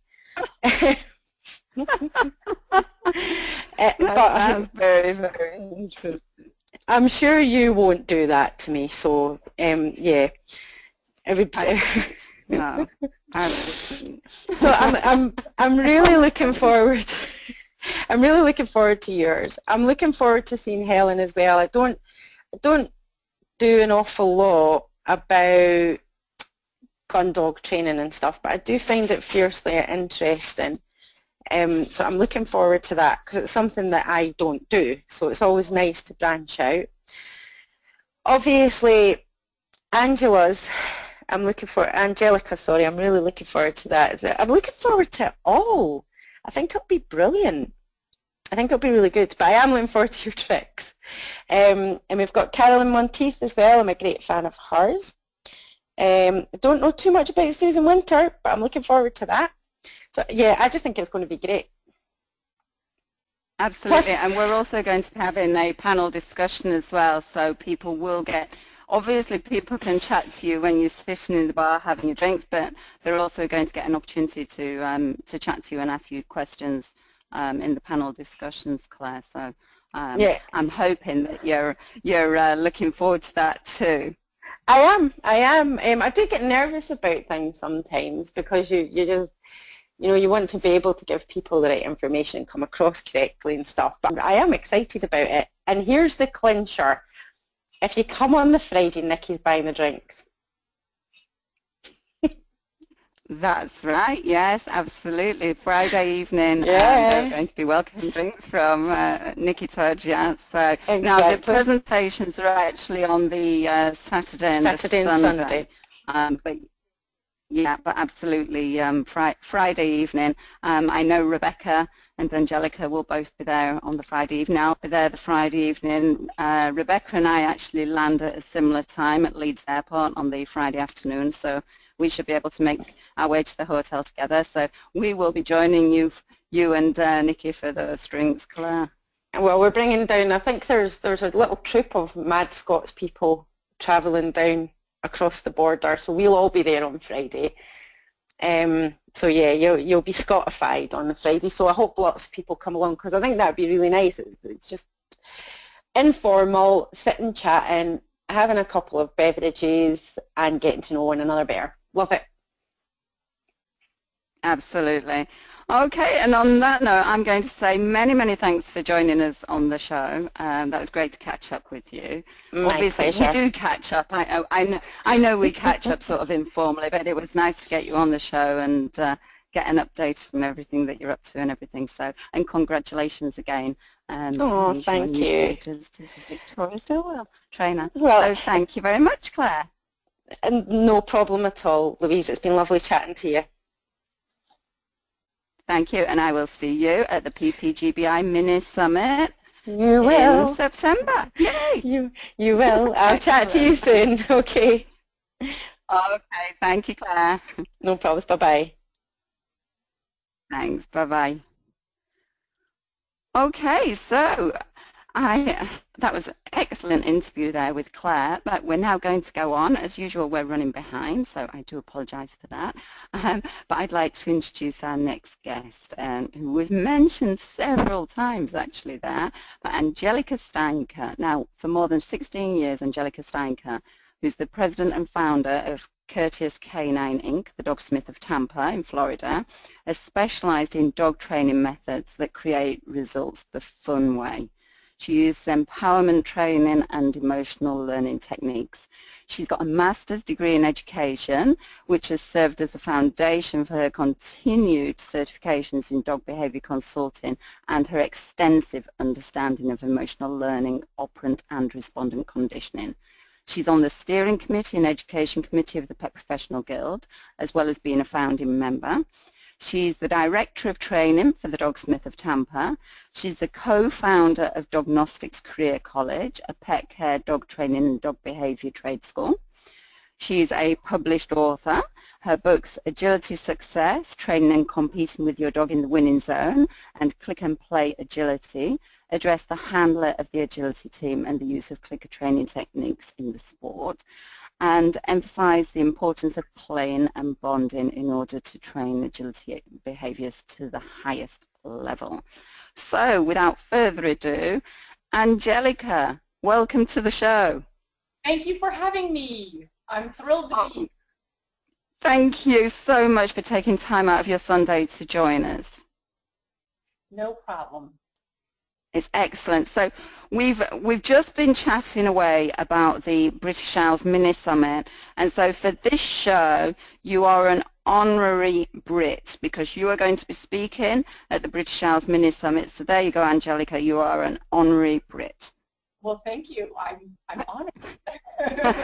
That sounds very, very interesting. I'm sure you won't do that to me, so yeah. No, absolutely. So I'm really looking forward. I'm really looking forward to yours. I'm looking forward to seeing Helen as well. I don't do an awful lot about gun dog training and stuff, but I do find it fiercely interesting. So I'm looking forward to that because it's something that I don't do. So it's always nice to branch out. Obviously, Angelica, I'm really looking forward to that. I'm looking forward to it all. I think it'll be brilliant. I think it'll be really good, but I am looking forward to your tricks. And we've got Carolyn Monteith as well. I'm a great fan of hers. I don't know too much about Susan Winter, but I'm looking forward to that. So yeah, I just think it's going to be great. Absolutely, and we're also going to be having a panel discussion as well, so people will get, obviously people can chat to you when you're sitting in the bar having your drinks, but they're also going to get an opportunity to chat to you and ask you questions in the panel discussions, Claire. So yeah. I'm hoping that you're looking forward to that too. I am. I do get nervous about things sometimes because you just, you want to be able to give people the right information and come across correctly and stuff. But I am excited about it. And here's the clincher. If you come on the Friday, Nikki's buying the drinks. That's right, yes, absolutely. Friday evening, yeah. We're going to be welcoming drinks from Nikki Turgia. So exactly. Now the presentations are actually on the Saturday and Sunday. But absolutely Friday evening. I know Rebecca and Angelica will both be there on the Friday evening. I'll be there the Friday evening. Rebecca and I actually land at a similar time at Leeds Airport on the Friday afternoon, so we should be able to make our way to the hotel together. So we will be joining you and Nikki for those drinks, Claire. Well, we're bringing down, I think there's a little troop of Mad Scots people travelling down across the border, so we'll all be there on Friday. So yeah, you'll be Scotified on the Friday, so I hope lots of people come along because I think that'd be really nice. It's just informal, sitting, chatting, having a couple of beverages and getting to know one another better. Love it. Absolutely. Okay, and on that note, I'm going to say many, many thanks for joining us on the show. That was great to catch up with you. My Obviously, pleasure. we do catch up. I know we catch up sort of informally, but it was nice to get you on the show and get an update on everything that you're up to and everything. So, and congratulations again. Oh, thank you. Status as a Victoria Stillwell trainer. Well, so thank you very much, Claire. And no problem at all, Louise. It's been lovely chatting to you. Thank you, and I will see you at the PPGBI Mini-Summit You will. in September. Yay! You will. I'll chat to you soon. Okay. Okay, thank you, Claire. No problems. Bye-bye. Thanks. Bye-bye. Okay, so I that was an excellent interview there with Claire, but we're now going to go on. As usual, we're running behind, so I do apologise for that. But I'd like to introduce our next guest, who we've mentioned several times actually there, but Angelica Steinker. Now, for more than 16 years, Angelica Steinker, who's the president and founder of Courteous Canine Inc., the Dogsmith of Tampa in Florida, has specialised in dog training methods that create results the fun way. She uses empowerment training and emotional learning techniques. She's got a master's degree in education, which has served as a foundation for her continued certifications in dog behaviour consulting and her extensive understanding of emotional learning, operant and respondent conditioning. She's on the Steering Committee and Education Committee of the Pet Professional Guild, as well as being a founding member. She's the Director of Training for the Dogsmith of Tampa. She's the co-founder of Dognostics Career College, a pet care, dog training and dog behaviour trade school. She's a published author. Her books Agility Success, Training and Competing with Your Dog in the Winning Zone, and Click and Play Agility address the handler of the agility team and the use of clicker training techniques in the sport, and emphasize the importance of playing and bonding in order to train agility behaviors to the highest level. So without further ado, Angelica, welcome to the show. Thank you for having me. I'm thrilled to be here. Thank you so much for taking time out of your Sunday to join us. No problem. It's excellent. So we've just been chatting away about the British Isles Mini-Summit, and so for this show you are an honorary Brit because you are going to be speaking at the British Isles Mini-Summit. So there you go, Angelica, you are an honorary Brit. Well, thank you. I'm honored.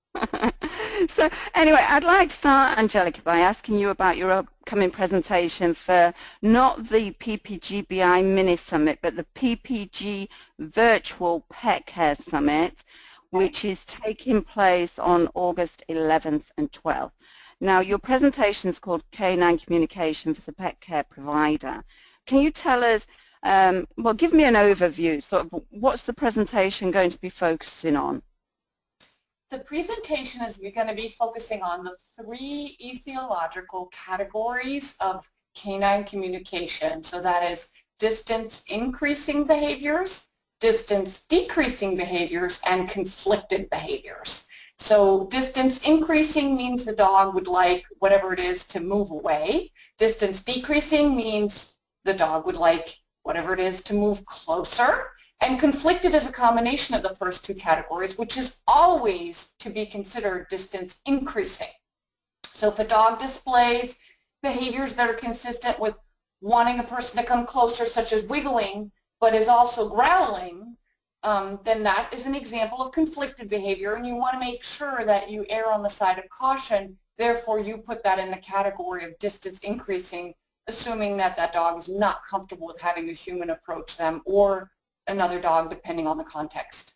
So anyway, I'd like to start, Angelica, by asking you about your upcoming presentation for not the PPGBI Mini-Summit, but the PPG Virtual Pet Care Summit, which is taking place on August 11th and 12th. Now, your presentation is called Canine Communication for the Pet Care Provider. Can you tell us, well, give me an overview, sort of what's the presentation going to be focusing on? The presentation is going to be focusing on the 3 etiological categories of canine communication. So that is distance increasing behaviors, distance decreasing behaviors, and conflicted behaviors. So distance increasing means the dog would like whatever it is to move away. Distance decreasing means the dog would like whatever it is to move closer. And conflicted is a combination of the first 2 categories, which is always to be considered distance increasing. So if a dog displays behaviors that are consistent with wanting a person to come closer, such as wiggling, but is also growling, then that is an example of conflicted behavior, and you want to make sure that you err on the side of caution. Therefore, you put that in the category of distance increasing, assuming that that dog is not comfortable with having a human approach them or another dog, depending on the context.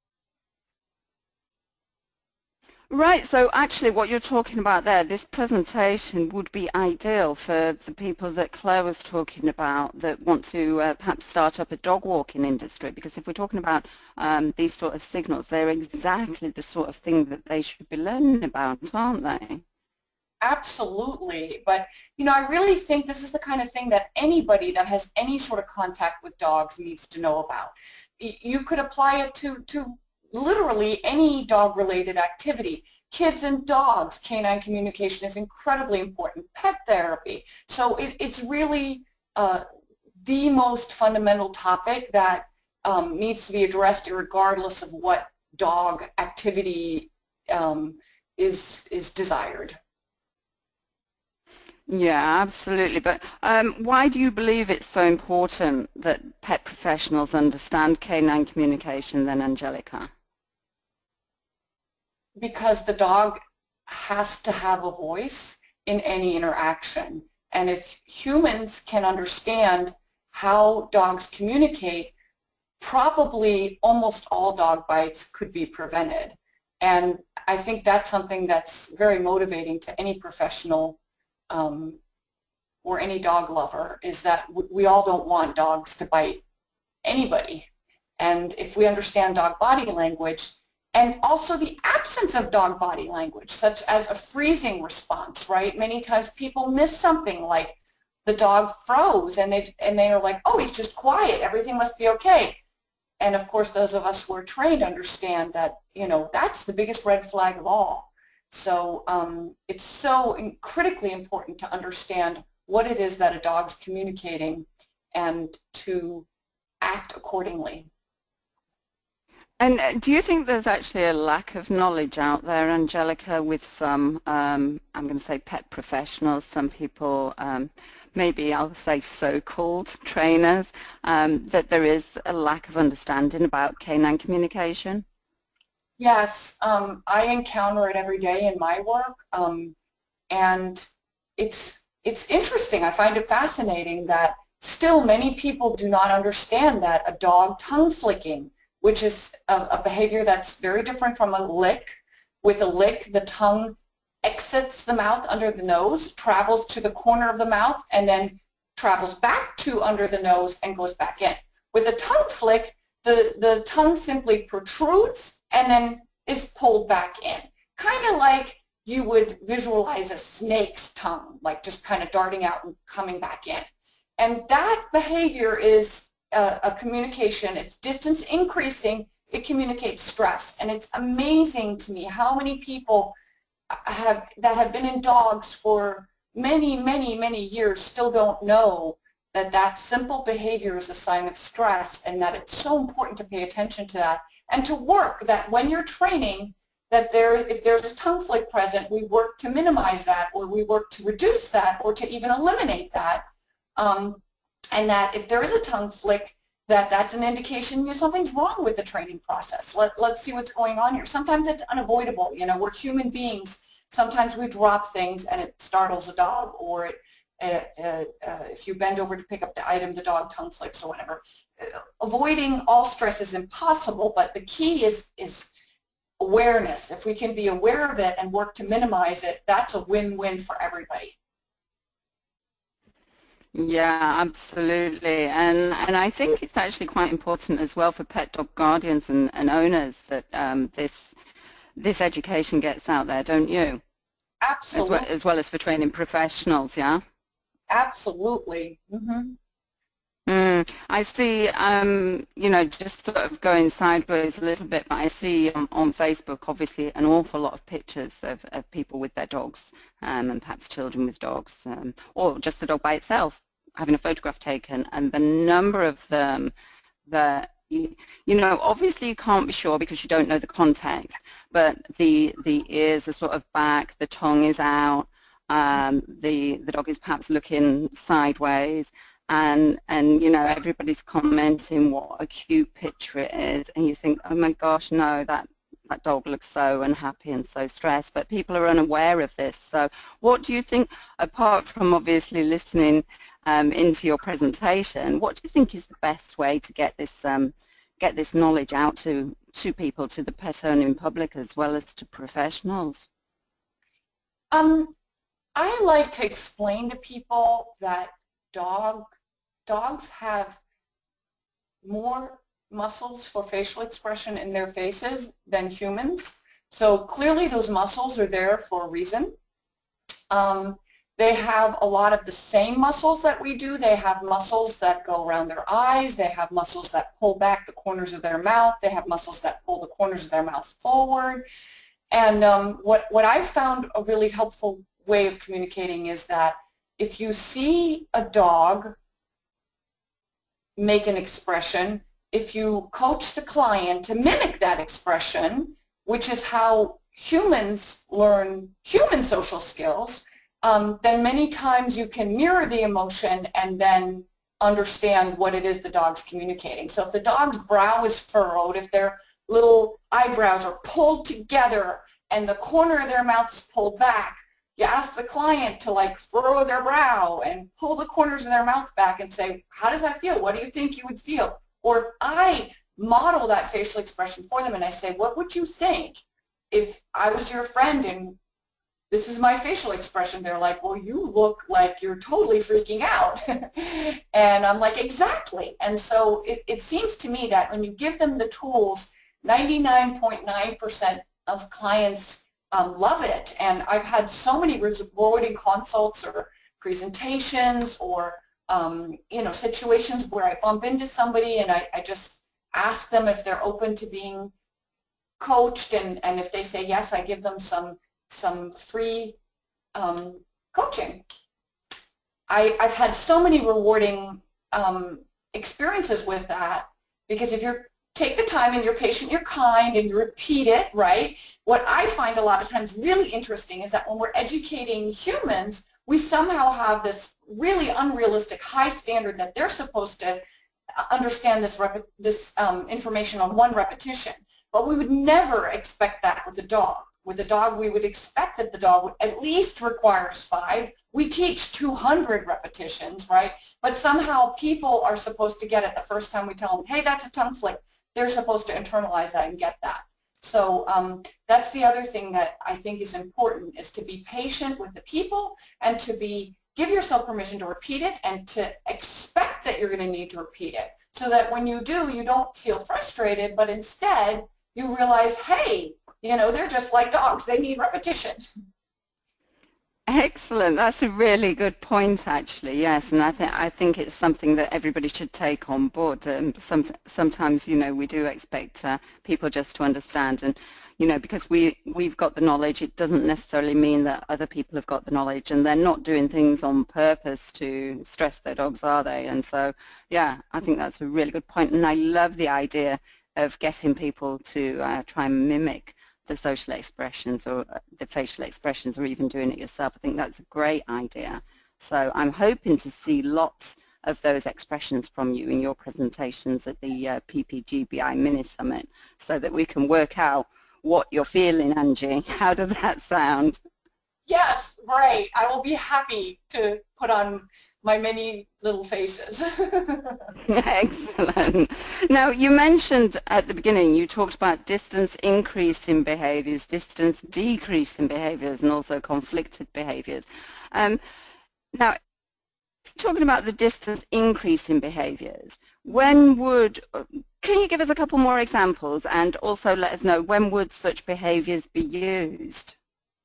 Right, so actually what you're talking about there, this presentation would be ideal for the people that Claire was talking about that want to perhaps start up a dog walking industry, because if we're talking about these sort of signals, they're exactly the sort of thing that they should be learning about, aren't they? Absolutely, but I really think this is the kind of thing that anybody that has any sort of contact with dogs needs to know about. You could apply it to literally any dog-related activity. Kids and dogs, canine communication is incredibly important. Pet therapy. So it's really the most fundamental topic that needs to be addressed regardless of what dog activity is desired. Yeah, absolutely. But why do you believe it's so important that pet professionals understand canine communication then, Angelica? Because the dog has to have a voice in any interaction. And if humans can understand how dogs communicate, probably almost all dog bites could be prevented. And I think that's something that's very motivating to any professional or any dog lover, is that we all don't want dogs to bite anybody. And if we understand dog body language, and also the absence of dog body language, such as a freezing response, right? Many times people miss something, like the dog froze and they are like, oh, he's just quiet, everything must be okay. And of course, those of us who are trained understand that, you know, that's the biggest red flag of all. So it's so critically important to understand what it is that a dog's communicating and to act accordingly. And do you think there's actually a lack of knowledge out there, Angelica, with some, I'm going to say pet professionals, some people, maybe I'll say so-called trainers, that there is a lack of understanding about canine communication? Yes, I encounter it every day in my work, and it's interesting. I find it fascinating that still many people do not understand that a dog tongue flicking, which is a behavior that's very different from a lick. With a lick, the tongue exits the mouth under the nose, travels to the corner of the mouth, and then travels back to under the nose and goes back in. With a tongue flick, the tongue simply protrudes and then is pulled back in. Kind of like you would visualize a snake's tongue, like just kind of darting out and coming back in. And that behavior is a communication. It's distance increasing. It communicates stress. And it's amazing to me how many people that have been in dogs for many, many, many years still don't know that that simple behavior is a sign of stress, and that it's so important to pay attention to that and to work that when you're training, that if there's a tongue flick present, we work to minimize that, or we work to reduce that, or to even eliminate that. And that if there is a tongue flick, that's an indication, you know, something's wrong with the training process. Let's see what's going on here. Sometimes it's unavoidable. You know, we're human beings. Sometimes we drop things and it startles a dog, or if you bend over to pick up the item, the dog tongue flicks or whatever. Avoiding all stress is impossible, but the key is awareness. If we can be aware of it and work to minimize it, that's a win-win for everybody. Yeah, absolutely. And I think it's actually quite important as well for pet dog guardians and owners that this education gets out there, don't you? Absolutely. As well as for training professionals, yeah? Absolutely. Mm-hmm. I see, you know, just sort of going sideways a little bit, but I see on Facebook, obviously, an awful lot of pictures of people with their dogs, and perhaps children with dogs, or just the dog by itself, having a photograph taken, and the number of them that, you know, obviously you can't be sure because you don't know the context, but the ears are sort of back, the tongue is out, the dog is perhaps looking sideways, and you know, everybody's commenting what a cute picture it is, and you think, oh my gosh, no, that dog looks so unhappy and so stressed, but people are unaware of this. So what do you think, apart from obviously listening into your presentation, what do you think is the best way to get this knowledge out to people, to the pet owning public as well as to professionals? I like to explain to people that dogs have more muscles for facial expression in their faces than humans. So clearly those muscles are there for a reason. They have a lot of the same muscles that we do. They have muscles that go around their eyes. They have muscles that pull back the corners of their mouth. They have muscles that pull the corners of their mouth forward. And what I've found a really helpful way of communicating is that if you see a dog make an expression, if you coach the client to mimic that expression, which is how humans learn human social skills, then many times you can mirror the emotion and then understand what it is the dog's communicating. So if the dog's brow is furrowed, if their little eyebrows are pulled together and the corner of their mouth is pulled back, you ask the client to like furrow their brow and pull the corners of their mouth back and say, how does that feel? What do you think you would feel? Or if I model that facial expression for them and I say, what would you think if I was your friend and this is my facial expression, they're like, well, you look like you're totally freaking out. And I'm like, exactly. And so it seems to me that when you give them the tools, 99.9% of clients love it. And I've had so many rewarding consults or presentations or situations where I bump into somebody and I just ask them if they're open to being coached, and if they say yes, I give them some free coaching. I've had so many rewarding experiences with that, because if you take the time and you're patient, you're kind, and you repeat it, right? What I find a lot of times really interesting is that when we're educating humans, we somehow have this really unrealistic high standard that they're supposed to understand this information on one repetition. But we would never expect that with a dog. With a dog, we would expect that the dog would at least requires 5. We teach 200 repetitions, right? But somehow people are supposed to get it the first time we tell them, hey, that's a tongue flick. They're supposed to internalize that and get that. So that's the other thing that I think is important, is to be patient with the people and to give yourself permission to repeat it and to expect that you're going to need to repeat it, so that when you do, you don't feel frustrated, but instead you realize, hey, they're just like dogs. They need repetition. Excellent. That's a really good point, actually. Yes, and I think it's something that everybody should take on board. Sometimes, we do expect people just to understand, and because we've got the knowledge, it doesn't necessarily mean that other people have got the knowledge, and they're not doing things on purpose to stress their dogs, are they? And so, yeah, I think that's a really good point, and I love the idea of getting people to try and mimic the social expressions or the facial expressions, or even doing it yourself. I think that's a great idea. So I'm hoping to see lots of those expressions from you in your presentations at the PPGBI Mini-Summit, so that we can work out what you're feeling, Angie. How does that sound? Yes, right. I will be happy to put on my many little faces. Excellent. Now, you mentioned at the beginning, you talked about distance increase in behaviors, distance decrease in behaviors, and also conflicted behaviors. Now, talking about the distance increase in behaviors, can you give us a couple more examples, and also let us know when would such behaviors be used?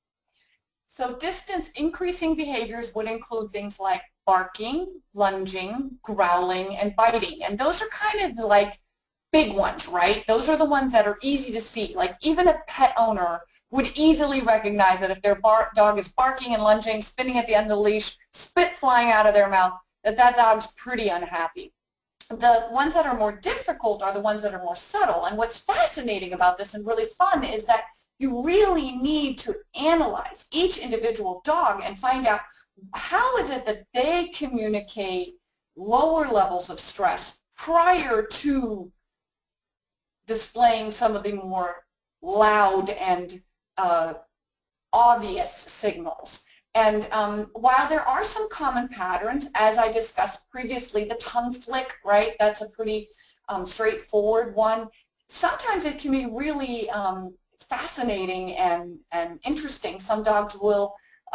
So distance increasing behaviors would include things like barking, lunging, growling, and biting. And those are kind of like big ones, right? Those are the ones that are easy to see. Like even a pet owner would easily recognize that if their dog is barking and lunging, spinning at the end of the leash, spit flying out of their mouth, that dog's pretty unhappy. The ones that are more difficult are the ones that are more subtle. And what's fascinating about this and really fun is that you really need to analyze each individual dog and find out how is it that they communicate lower levels of stress prior to displaying some of the more loud and obvious signals. And while there are some common patterns, as I discussed previously, the tongue flick, right, that's a pretty straightforward one. Sometimes it can be really fascinating and interesting. Some dogs will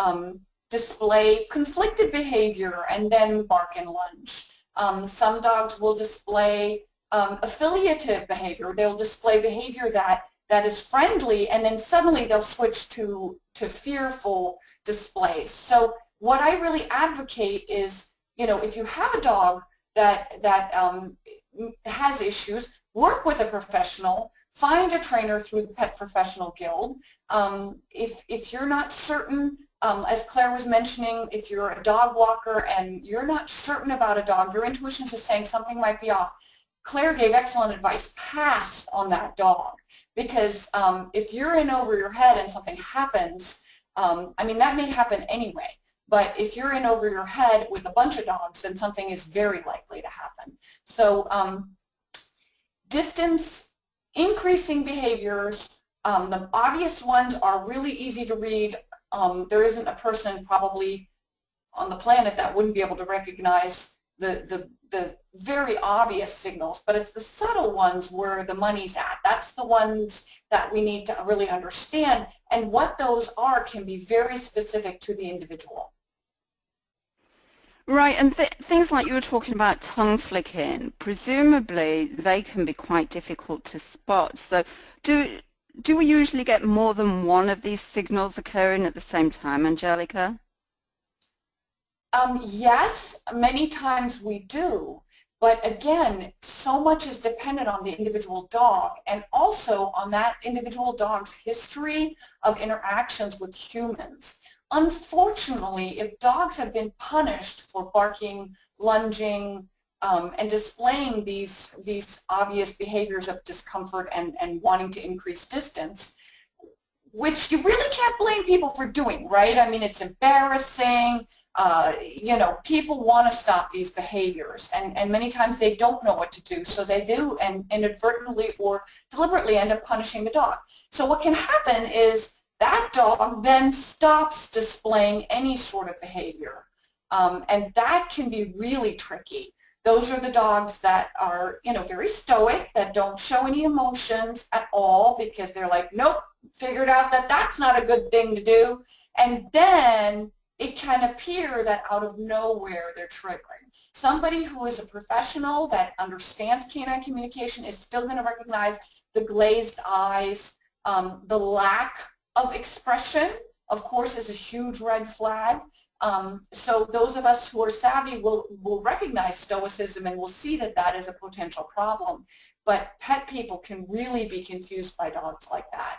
display conflicted behavior and then bark and lunge. Some dogs will display affiliative behavior. They'll display behavior that is friendly, and then suddenly they'll switch to fearful displays. So what I really advocate is, if you have a dog that has issues, work with a professional. Find a trainer through the Pet Professional Guild. If you're not certain, as Claire was mentioning, if you're a dog walker and you're not certain about a dog, your intuition's just saying something might be off, Claire gave excellent advice. Pass on that dog, because if you're in over your head and something happens, I mean, that may happen anyway, but if you're in over your head with a bunch of dogs, then something is very likely to happen. So distance increasing behaviors, the obvious ones are really easy to read. There isn't a person probably on the planet that wouldn't be able to recognize the very obvious signals, but it's the subtle ones where the money's at. That's the ones that we need to really understand, and what those are can be very specific to the individual. Right, and things like you were talking about tongue flicking, presumably they can be quite difficult to spot. So do we usually get more than one of these signals occurring at the same time, Angelica? Yes, many times we do, but again, so much is dependent on the individual dog and also on that individual dog's history of interactions with humans. Unfortunately, if dogs have been punished for barking, lunging, and displaying these obvious behaviors of discomfort and wanting to increase distance, which you really can't blame people for doing, right? I mean, it's embarrassing. You know, people want to stop these behaviors, and many times they don't know what to do, so they do and inadvertently or deliberately end up punishing the dog. So what can happen is that dog then stops displaying any sort of behavior, and that can be really tricky. Those are the dogs that are, you know, very stoic, that don't show any emotions at all because they're like, nope, figured out that that's not a good thing to do, and then it can appear that out of nowhere they're triggering. Somebody who is a professional that understands canine communication is still going to recognize the glazed eyes, the lack of expression, of course, is a huge red flag. So those of us who are savvy will recognize stoicism and will see that that is a potential problem. But pet people can really be confused by dogs like that.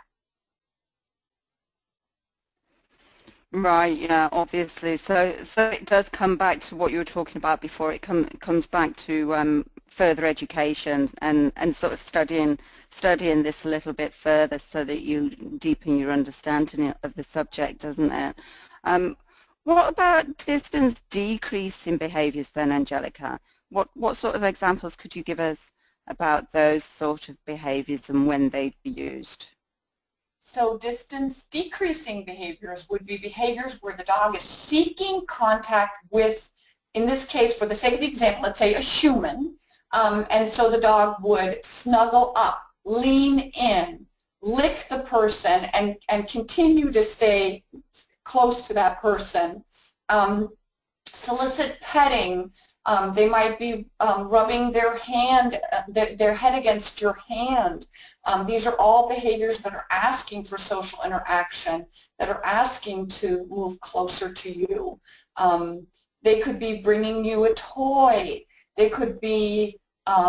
Right, yeah, obviously. So it does come back to what you were talking about before. It comes back to further education and sort of studying this a little bit further so that you deepen your understanding of the subject, doesn't it? What about distance decreasing behaviours then, Angelica? What sort of examples could you give us about those sort of behaviours and when they'd be used? So distance decreasing behaviors would be behaviors where the dog is seeking contact with, in this case, for the sake of the example, let's say a human, and so the dog would snuggle up, lean in, lick the person, and continue to stay close to that person. Solicit petting. They might be rubbing their hand, their head against your hand. These are all behaviors that are asking for social interaction, that are asking to move closer to you. They could be bringing you a toy. They could be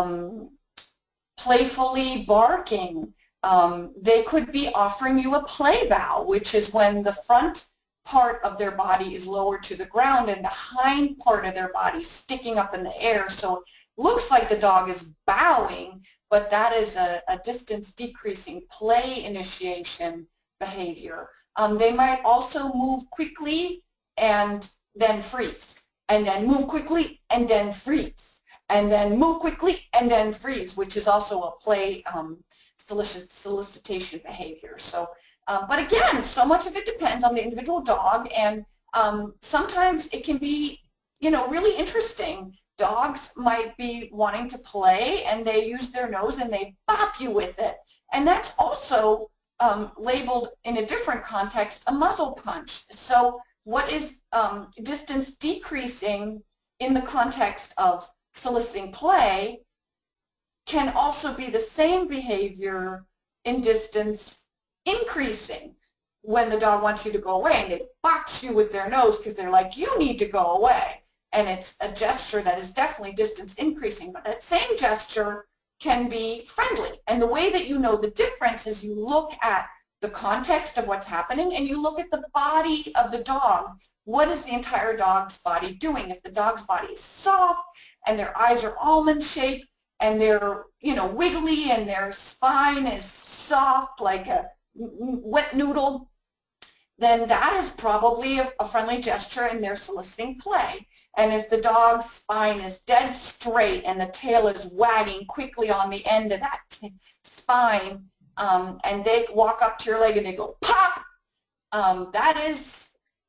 playfully barking. They could be offering you a play bow, which is when the front part of their body is lowered to the ground and the hind part of their body sticking up in the air. So it looks like the dog is bowing, but that is a distance decreasing play initiation behavior. They might also move quickly and then freeze, and then move quickly and then freeze, and then move quickly and then freeze, which is also a play solicitation behavior. So but again, so much of it depends on the individual dog, and sometimes it can be, you know, really interesting. Dogs might be wanting to play and they use their nose and they bop you with it, and that's also labeled in a different context a muzzle punch. So what is distance decreasing in the context of soliciting play can also be the same behavior in distance increasing when the dog wants you to go away and they box you with their nose because they're like, you need to go away. And it's a gesture that is definitely distance increasing, but that same gesture can be friendly. And the way that you know the difference is you look at the context of what's happening and you look at the body of the dog. What is the entire dog's body doing? If the dog's body is soft and their eyes are almond shaped and they're, you know, wiggly and their spine is soft like a wet noodle, then that is probably a friendly gesture and they're soliciting play. And if the dog's spine is dead straight and the tail is wagging quickly on the end of that spine, and they walk up to your leg and they go pop, that is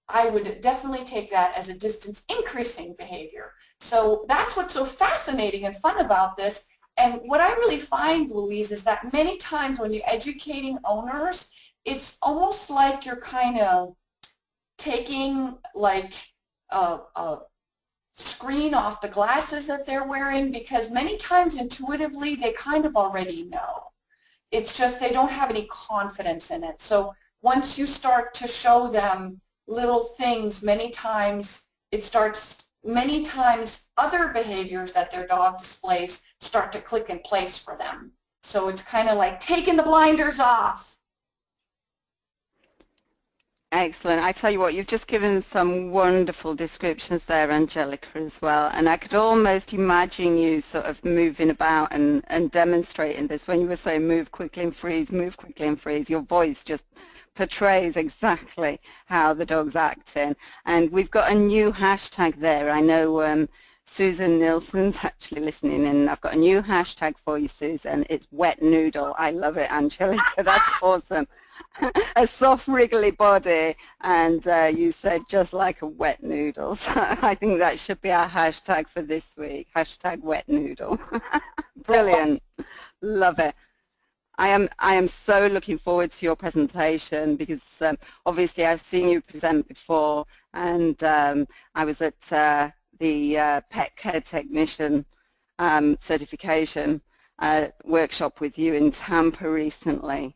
I would definitely take that as a distance increasing behavior. So that's what's so fascinating and fun about this. And what I really find, Louise, is that many times when you're educating owners, it's almost like you're kind of taking like a screen off the glasses that they're wearing, because many times intuitively they kind of already know. It's just they don't have any confidence in it. So once you start to show them little things, many times other behaviors that their dog displays start to click in place for them. So it's kind of like taking the blinders off. Excellent. I tell you what, you've just given some wonderful descriptions there, Angelica, as well. And I could almost imagine you sort of moving about and demonstrating this. When you were saying move quickly and freeze, move quickly and freeze, your voice just portrays exactly how the dog's acting. And we've got a new hashtag there. I know Susan Nielsen's actually listening, and I've got a new hashtag for you, Susan. It's wet noodle. I love it, Angelica. That's awesome. A soft wriggly body, and you said just like a wet noodle. So I think that should be our hashtag for this week, hashtag wet noodle. Brilliant. Love it. I am so looking forward to your presentation, because obviously I've seen you present before, and I was at the pet care technician certification workshop with you in Tampa recently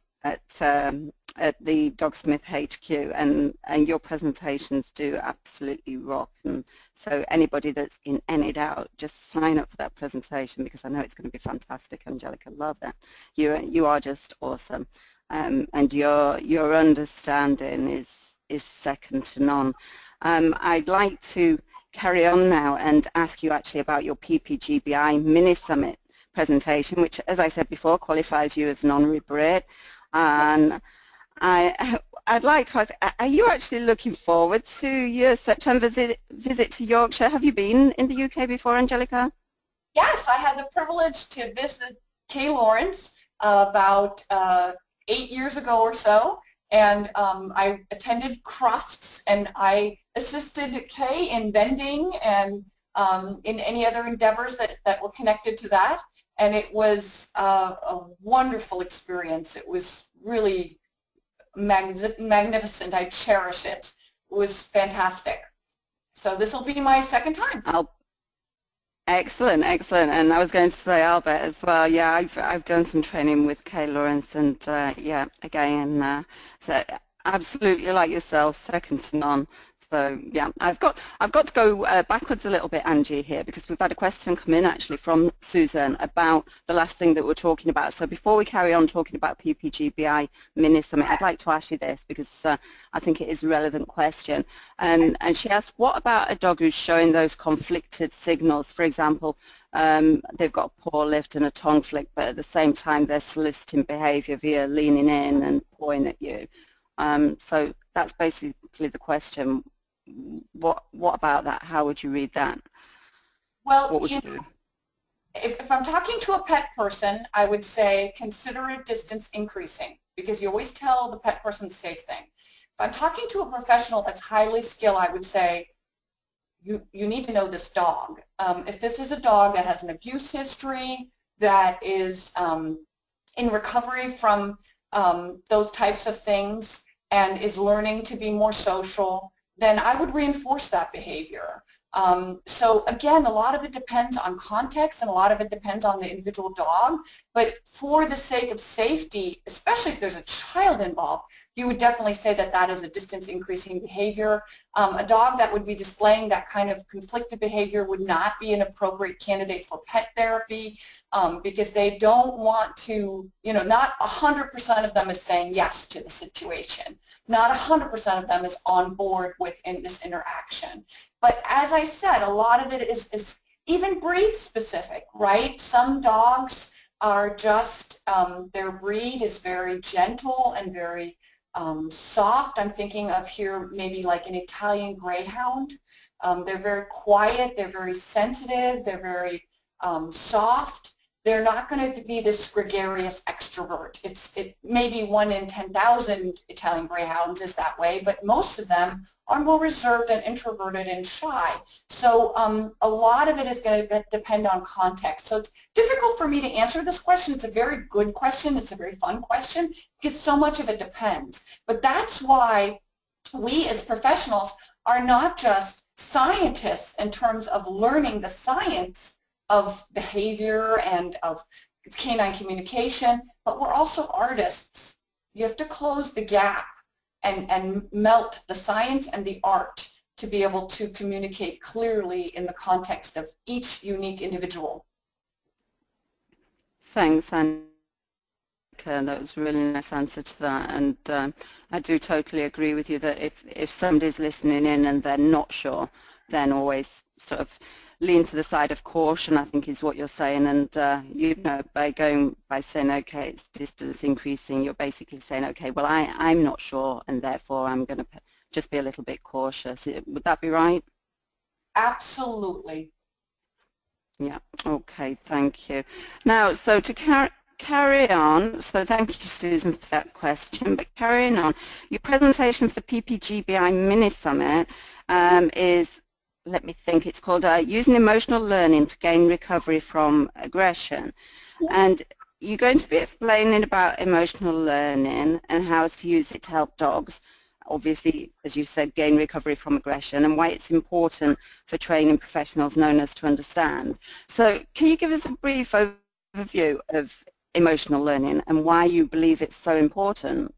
at the Dogsmith HQ, and your presentations do absolutely rock. And so anybody that's in any doubt, just sign up for that presentation, because I know it's going to be fantastic. Angelica, love it. You are just awesome, and your understanding is second to none. I'd like to carry on now and ask you actually about your PPGBI Mini-Summit presentation, which, as I said before, qualifies you as an honorary Brit. And I'd like to ask, are you actually looking forward to your September visit to Yorkshire? Have you been in the UK before, Angelica? Yes, I had the privilege to visit Kay Lawrence about 8 years ago or so, and I attended Crufts, and I assisted Kay in vending and in any other endeavors that were connected to that. And it was a wonderful experience. It was really magnificent. I cherish it. It was fantastic. So this will be my second time. Excellent, excellent. And I was going to say Albert as well. Yeah, I've done some training with Kay Lawrence, and yeah, again, so absolutely like yourself, second to none. So yeah, I've got to go backwards a little bit, Angie, here, because we've had a question come in actually from Susan about the last thing that we're talking about. So before we carry on talking about PPGBI Mini-Summit, I'd like to ask you this, because I think it is a relevant question. And she asked, what about a dog who's showing those conflicted signals? For example, they've got a paw lift and a tongue flick, but at the same time they're soliciting behaviour via leaning in and pawing at you. So that's basically the question. What about that? How would you read that? Well, what would you do? If I'm talking to a pet person, I would say consider a distance increasing, because you always tell the pet person the safe thing. If I'm talking to a professional that's highly skilled, I would say you need to know this dog. If this is a dog that has an abuse history, that is in recovery from those types of things and is learning to be more social, then I would reinforce that behavior. So again, a lot of it depends on context, and a lot of it depends on the individual dog, but for the sake of safety, especially if there's a child involved, you would definitely say that that is a distance increasing behavior. A dog that would be displaying that kind of conflicted behavior would not be an appropriate candidate for pet therapy, because they don't want to, not 100% of them is saying yes to the situation. Not 100% of them is on board within this interaction. But as I said, a lot of it is even breed specific, right? Some dogs are just, their breed is very gentle and very soft. I'm thinking of here maybe like an Italian Greyhound. They're very quiet, they're very sensitive, they're very soft, they're not going to be this gregarious extrovert. It maybe 1 in 10,000 Italian Greyhounds is that way, but most of them are more reserved and introverted and shy. So a lot of it is going to depend on context. So it's difficult for me to answer this question. It's a very good question. It's a very fun question because so much of it depends. But that's why we as professionals are not just scientists in terms of learning the science of behavior and of canine communication, but we're also artists. You have to close the gap and melt the science and the art to be able to communicate clearly in the context of each unique individual. Thanks, Angelica. That was a really nice answer to that, and I do totally agree with you that if somebody's listening in and they're not sure, then always sort of lean to the side of caution, I think is what you're saying. And you know, by saying, okay, it's distance increasing, you're basically saying, okay, well, I'm not sure, and therefore I'm going to just be a little bit cautious. Would that be right? Absolutely. Yeah, okay, thank you. Now, so to carry on, so thank you, Susan, for that question, but carrying on, your presentation for the PPGBI Mini-Summit is, let me think, it's called Using Emotional Learning to Gain Recovery from Aggression. And you're going to be explaining about emotional learning and how to use it to help dogs, obviously, as you said, gain recovery from aggression, and why it's important for training professionals and owners to understand. So can you give us a brief overview of emotional learning and why you believe it's so important?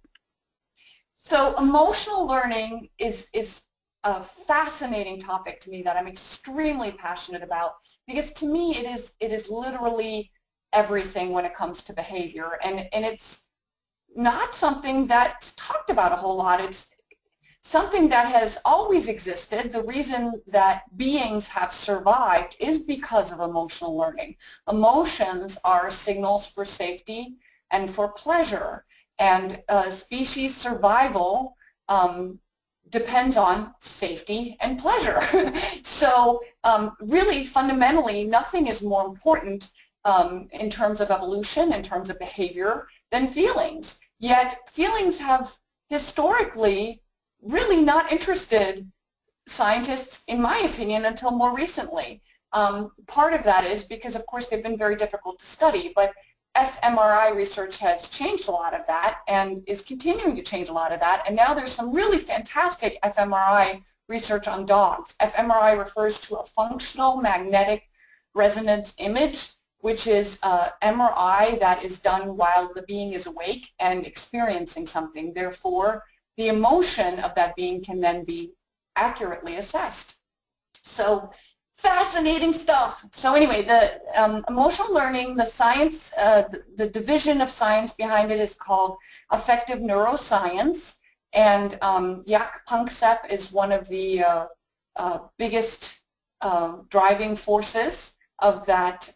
So emotional learning is a fascinating topic to me that I'm extremely passionate about, because to me it is literally everything when it comes to behavior, and it's not something that's talked about a whole lot. It's something that has always existed. The reason that beings have survived is because of emotional learning. Emotions are signals for safety and for pleasure, and species survival depends on safety and pleasure. So really, fundamentally, nothing is more important in terms of evolution, in terms of behavior, than feelings. Yet feelings have historically really not interested scientists, in my opinion, until more recently. Part of that is because, of course, they've been very difficult to study, but fMRI research has changed a lot of that and is continuing to change a lot of that, and now there's some really fantastic fMRI research on dogs. fMRI refers to a functional magnetic resonance image, which is MRI that is done while the being is awake and experiencing something. Therefore, the emotion of that being can then be accurately assessed. So fascinating stuff. So anyway, the emotional learning, the science, the division of science behind it is called affective neuroscience, and Jaak Panksepp is one of the biggest driving forces of that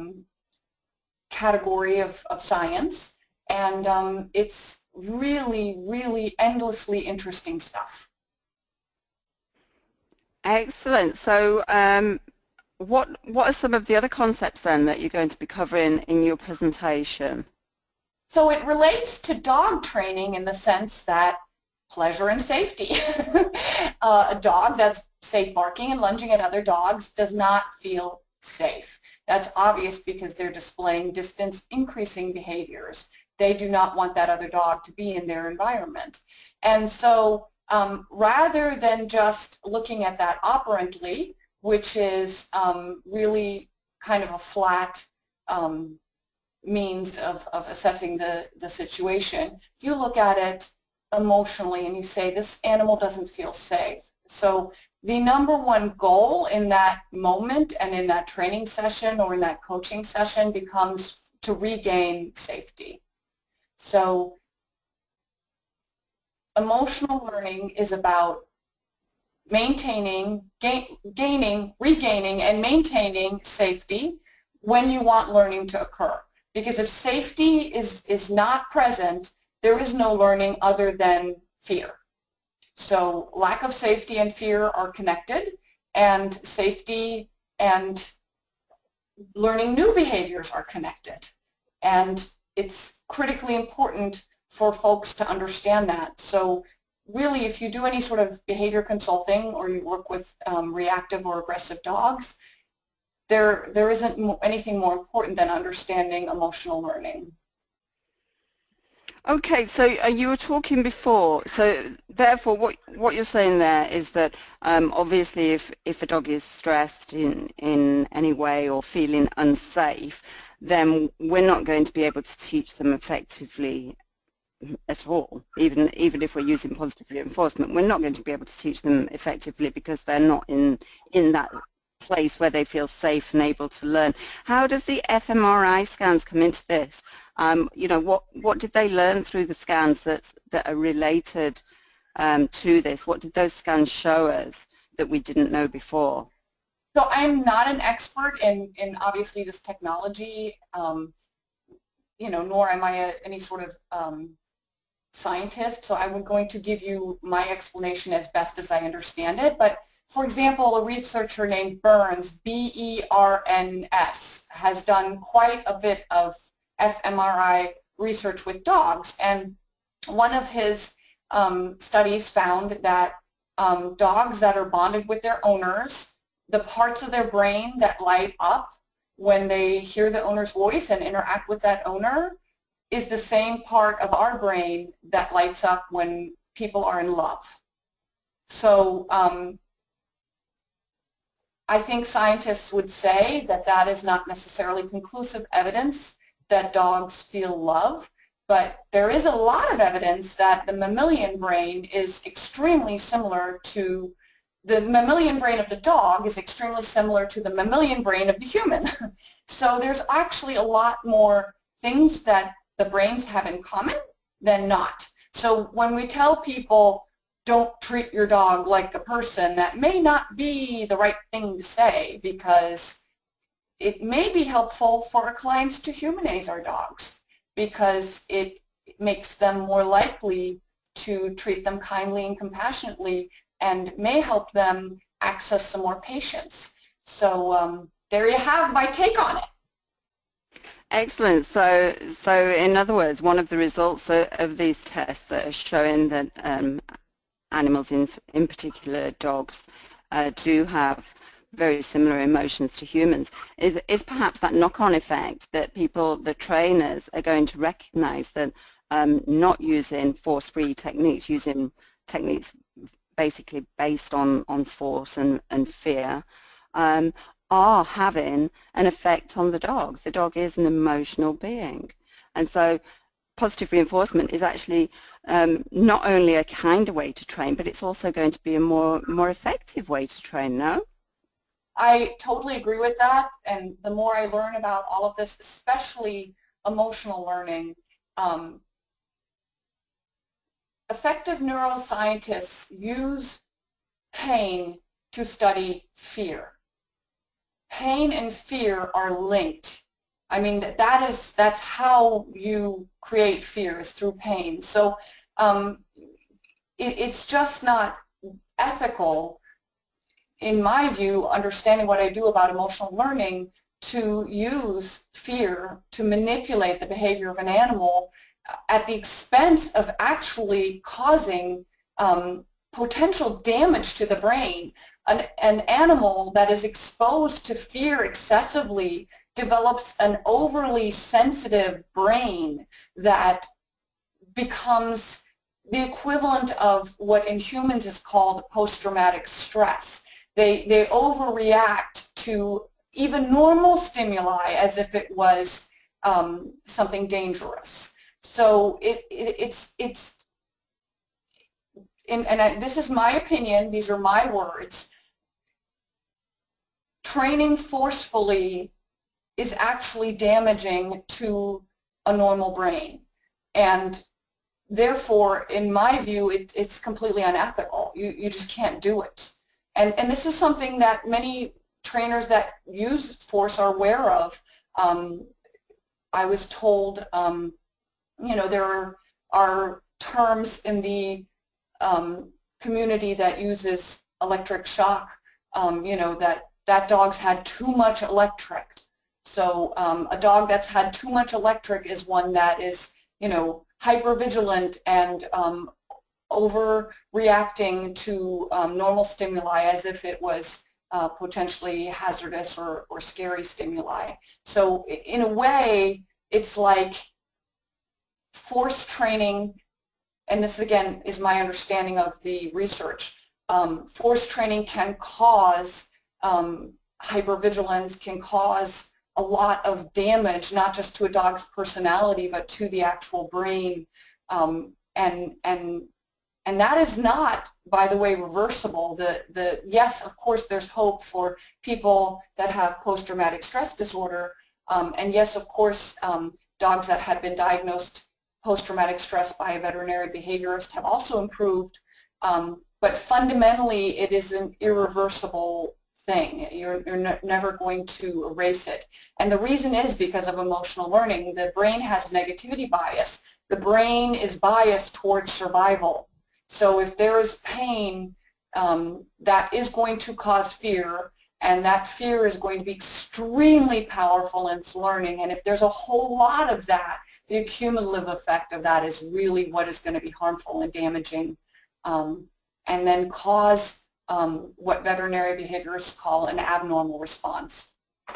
category of science, and it's really, really endlessly interesting stuff. Excellent. So what are some of the other concepts then that you're going to be covering in your presentation? So it relates to dog training in the sense that pleasure and safety. A dog that's, say, barking and lunging at other dogs does not feel safe. That's obvious because they're displaying distance increasing behaviors. They do not want that other dog to be in their environment. And so rather than just looking at that operantly, which is really kind of a flat means of assessing the situation, you look at it emotionally and you say, this animal doesn't feel safe. So the number one goal in that moment and in that training session or in that coaching session becomes to regain safety. So emotional learning is about maintaining, regaining and maintaining safety when you want learning to occur. Because if safety is not present, there is no learning other than fear. So lack of safety and fear are connected, and safety and learning new behaviors are connected. And it's critically important for folks to understand that. So really, if you do any sort of behavior consulting or you work with reactive or aggressive dogs, there isn't anything more important than understanding emotional learning. Okay, so you were talking before, so therefore what you're saying there is that obviously if a dog is stressed in any way or feeling unsafe, then we're not going to be able to teach them effectively at all. Even if we're using positive reinforcement, we're not going to be able to teach them effectively because they're not in that place where they feel safe and able to learn. How does the fMRI scans come into this? You know, what did they learn through the scans that are related to this? What did those scans show us that we didn't know before? So I'm not an expert in obviously this technology, you know, nor am I any sort of scientist, so I'm going to give you my explanation as best as I understand it. But for example, a researcher named Burns, B-E-R-N-S, has done quite a bit of fMRI research with dogs, and one of his studies found that dogs that are bonded with their owners, the parts of their brain that light up when they hear the owner's voice and interact with that owner is the same part of our brain that lights up when people are in love. So I think scientists would say that that is not necessarily conclusive evidence that dogs feel love, but there is a lot of evidence that the mammalian brain is extremely similar to the mammalian brain of the dog is extremely similar to the mammalian brain of the human. So there's actually a lot more things that the brains have in common than not. So when we tell people don't treat your dog like a person, that may not be the right thing to say, because it may be helpful for our clients to humanize our dogs, because it makes them more likely to treat them kindly and compassionately and may help them access some more patience. So there you have my take on it. Excellent. So in other words, one of the results of these tests that are showing that animals, in particular dogs, do have very similar emotions to humans is perhaps that knock-on effect that the trainers are going to recognize that not using force-free techniques, using techniques basically based on force and fear, are having an effect on the dog. The dog is an emotional being. And so positive reinforcement is actually not only a kinder way to train, but it's also going to be a more effective way to train, no? I totally agree with that, and the more I learn about all of this, especially emotional learning, effective neuroscientists use pain to study fear. Pain and fear are linked. I mean, that's how you create fear, is through pain. So it's just not ethical, in my view, understanding what I do about emotional learning, to use fear to manipulate the behavior of an animal at the expense of actually causing potential damage to the brain. An animal that is exposed to fear excessively develops an overly sensitive brain that becomes the equivalent of what in humans is called post-traumatic stress. They overreact to even normal stimuli as if it was something dangerous. So this is my opinion, these are my words, training forcefully is actually damaging to a normal brain. And therefore, in my view, it's completely unethical. You just can't do it. And this is something that many trainers that use force are aware of. I was told, you know, there are terms in the community that uses electric shock, you know, that dog's had too much electric. So a dog that's had too much electric is one that is, hypervigilant and overreacting to normal stimuli as if it was potentially hazardous or scary stimuli. So in a way, it's like force training, and this again is my understanding of the research. Force training can cause hypervigilance, can cause a lot of damage, not just to a dog's personality, but to the actual brain. And that is not, by the way, reversible. Yes, of course, there's hope for people that have post-traumatic stress disorder. And yes, of course, dogs that have been diagnosed post-traumatic stress by a veterinary behaviorist have also improved. But fundamentally, it is an irreversible thing. You're never going to erase it. And the reason is because of emotional learning. The brain has negativity bias. The brain is biased towards survival. So if there is pain, that is going to cause fear, and that fear is going to be extremely powerful in its learning. And if there's a whole lot of that, the cumulative effect of that is really what is going to be harmful and damaging, and then cause what veterinary behaviorists call an abnormal response.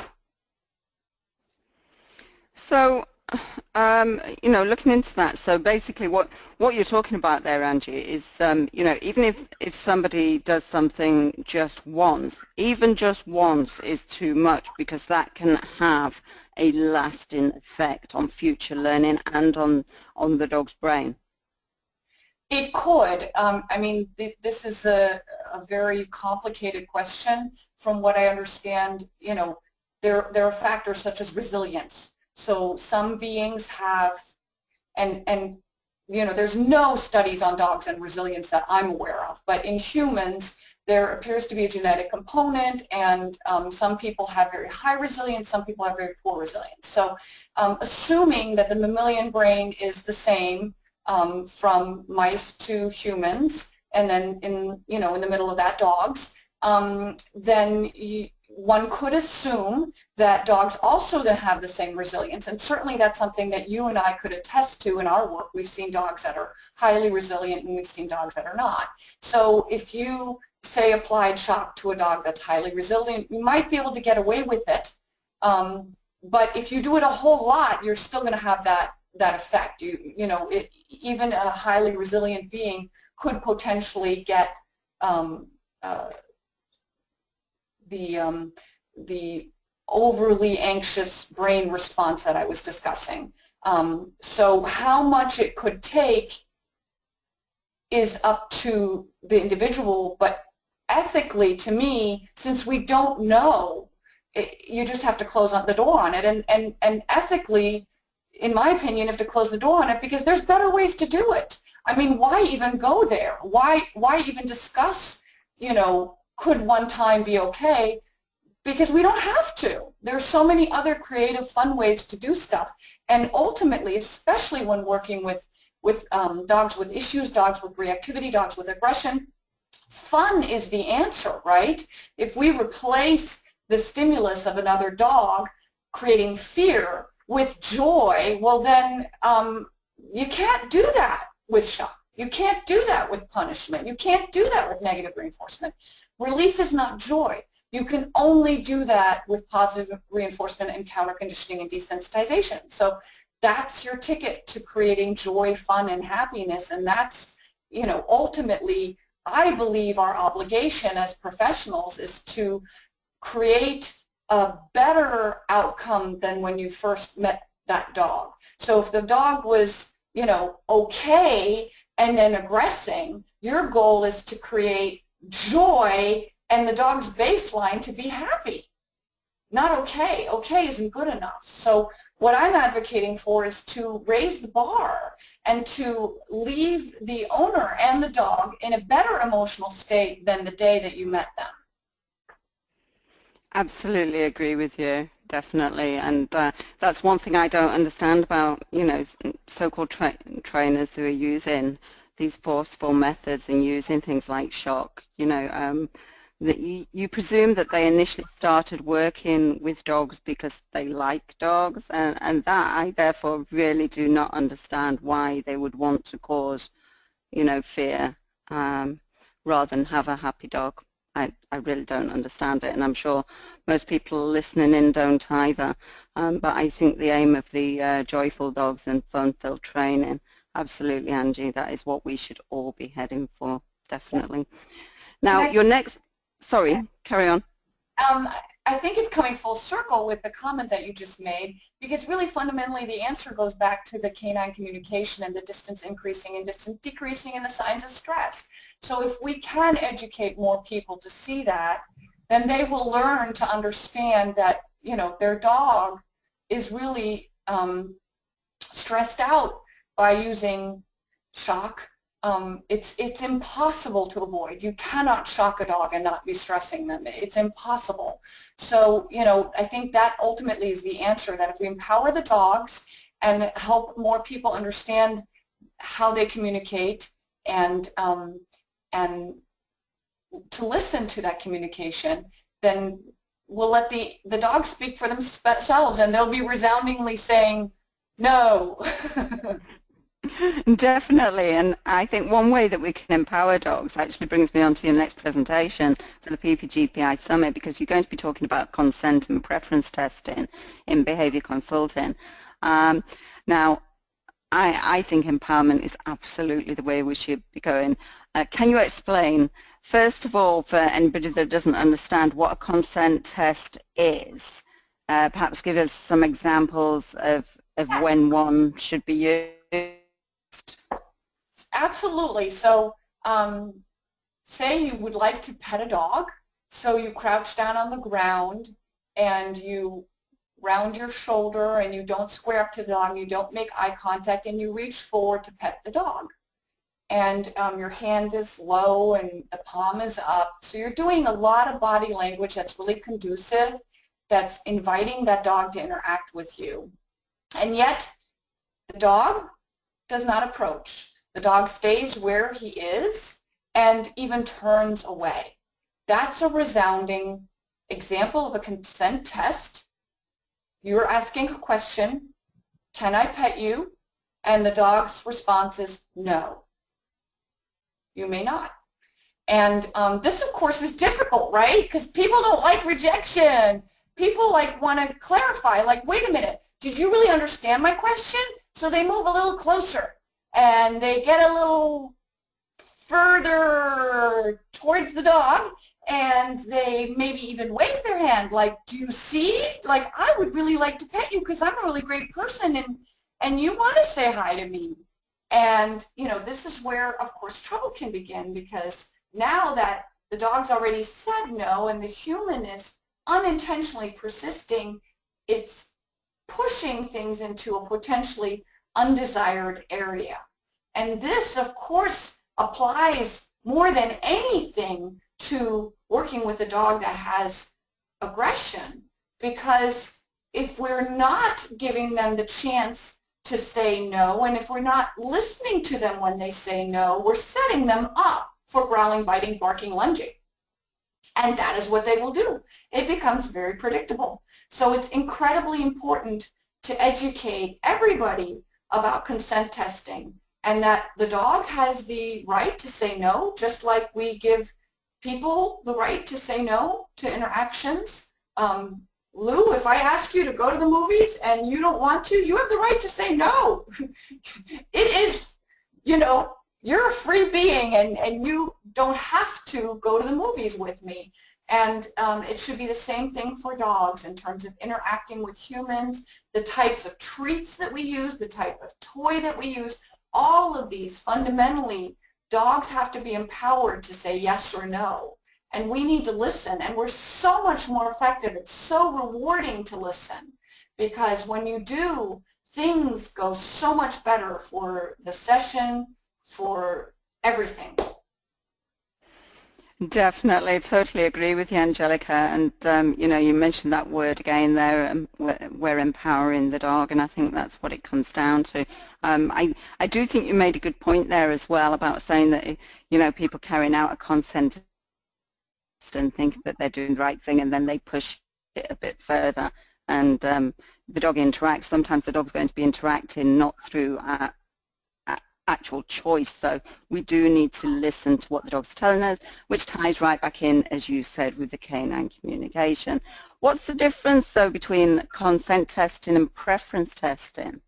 So, looking into that, so basically what you're talking about there, Angie, is, even if somebody does something just once, even just once is too much, because that can have a lasting effect on future learning and on the dog's brain. It could. I mean, this is a very complicated question. From what I understand, there are factors such as resilience. So some beings have, and there's no studies on dogs and resilience that I'm aware of, but in humans, there appears to be a genetic component, and some people have very high resilience, some people have very poor resilience. So assuming that the mammalian brain is the same from mice to humans, and then in the middle of that dogs, then one could assume that dogs also have the same resilience, and certainly that's something that you and I could attest to in our work. We've seen dogs that are highly resilient, and we've seen dogs that are not. So if you, say, applied shock to a dog that's highly resilient, you might be able to get away with it, but if you do it a whole lot, you're still going to have that effect. Even a highly resilient being could potentially get the overly anxious brain response that I was discussing. So how much it could take is up to the individual, but ethically, to me, since we don't know, you just have to close the door on it. And ethically, in my opinion, you have to close the door on it, because there's better ways to do it. I mean, why even go there? Why even discuss, could one time be okay? Because we don't have to. There's so many other creative, fun ways to do stuff. And ultimately, especially when working with dogs with issues, dogs with reactivity, dogs with aggression, fun is the answer, right? If we replace the stimulus of another dog creating fear with joy, well then you can't do that with shock. You can't do that with punishment. You can't do that with negative reinforcement. Relief is not joy. You can only do that with positive reinforcement and counter-conditioning and desensitization. So that's your ticket to creating joy, fun, and happiness, and that's, ultimately, I believe our obligation as professionals is to create a better outcome than when you first met that dog. So if the dog was, okay and then aggressing, your goal is to create joy and the dog's baseline to be happy. Not okay. Okay isn't good enough. So what I'm advocating for is to raise the bar and to leave the owner and the dog in a better emotional state than the day that you met them. Absolutely agree with you, definitely, and that's one thing I don't understand about, so-called trainers who are using these forceful methods and using things like shock. that you presume that they initially started working with dogs because they like dogs, and that I therefore really do not understand why they would want to cause, fear rather than have a happy dog. I really don't understand it, and I'm sure most people listening in don't either. But I think the aim of the joyful dogs and fun-filled training, absolutely, Angie, that is what we should all be heading for, definitely. Now, your next, sorry, carry on. I think it's coming full circle with the comment that you just made, because really fundamentally the answer goes back to the canine communication and the distance increasing and distance decreasing and the signs of stress. So if we can educate more people to see that, then they will learn to understand that, their dog is really stressed out by using shock. It's impossible to avoid. You cannot shock a dog and not be stressing them. It's impossible. So, I think that ultimately is the answer, that if we empower the dogs and help more people understand how they communicate and to listen to that communication, then we'll let the dogs speak for themselves, and they'll be resoundingly saying no. Definitely, and I think one way that we can empower dogs actually brings me on to your next presentation for the PPGBI Summit, because you're going to be talking about consent and preference testing in behaviour consulting. Now, I think empowerment is absolutely the way we should be going. Can you explain, first of all, for anybody that doesn't understand, what a consent test is? Perhaps give us some examples of when one should be used. Absolutely. So say you would like to pet a dog, so you crouch down on the ground and you round your shoulder and you don't square up to the dog, you don't make eye contact, and you reach forward to pet the dog. And your hand is low and the palm is up. So you're doing a lot of body language that's really conducive, that's inviting that dog to interact with you. And yet the dog does not approach. The dog stays where he is and even turns away. That's a resounding example of a consent test. You're asking a question, can I pet you? And the dog's response is no. You may not. And this, of course, is difficult, right? Because people don't like rejection. People want to clarify, wait a minute, did you really understand my question? So they move a little closer and they get a little further towards the dog, and they maybe even wave their hand do you see? I would really like to pet you because I'm a really great person and you want to say hi to me. And, this is where, of course, trouble can begin, because now that the dog's already said no and the human is unintentionally persisting, it's pushing things into a potentially undesired area. And this, of course, applies more than anything to working with a dog that has aggression, because if we're not giving them the chance to say no, and if we're not listening to them when they say no, we're setting them up for growling, biting, barking, lunging. And that is what they will do. It becomes very predictable. So it's incredibly important to educate everybody about consent testing, and that the dog has the right to say no, just like we give people the right to say no to interactions. Lou, if I ask you to go to the movies and you don't want to, you have the right to say no. It is, you're a free being, and you don't have to go to the movies with me. And it should be the same thing for dogs in terms of interacting with humans, the types of treats that we use, the type of toy that we use. All of these, fundamentally, dogs have to be empowered to say yes or no. And we need to listen, and we're so much more effective. It's so rewarding to listen, because when you do, things go so much better for the session, for everything. Definitely, totally agree with you, Angelica. And you mentioned that word again there. We're empowering the dog, and I think that's what it comes down to. I do think you made a good point there as well about saying that people carrying out a consent and think that they're doing the right thing, and then they push it a bit further, and the dog interacts. Sometimes the dog's going to be interacting not through actual choice, so we do need to listen to what the dog's telling us, which ties right back in, as you said, with the canine communication. What's the difference, though, between consent testing and preference testing?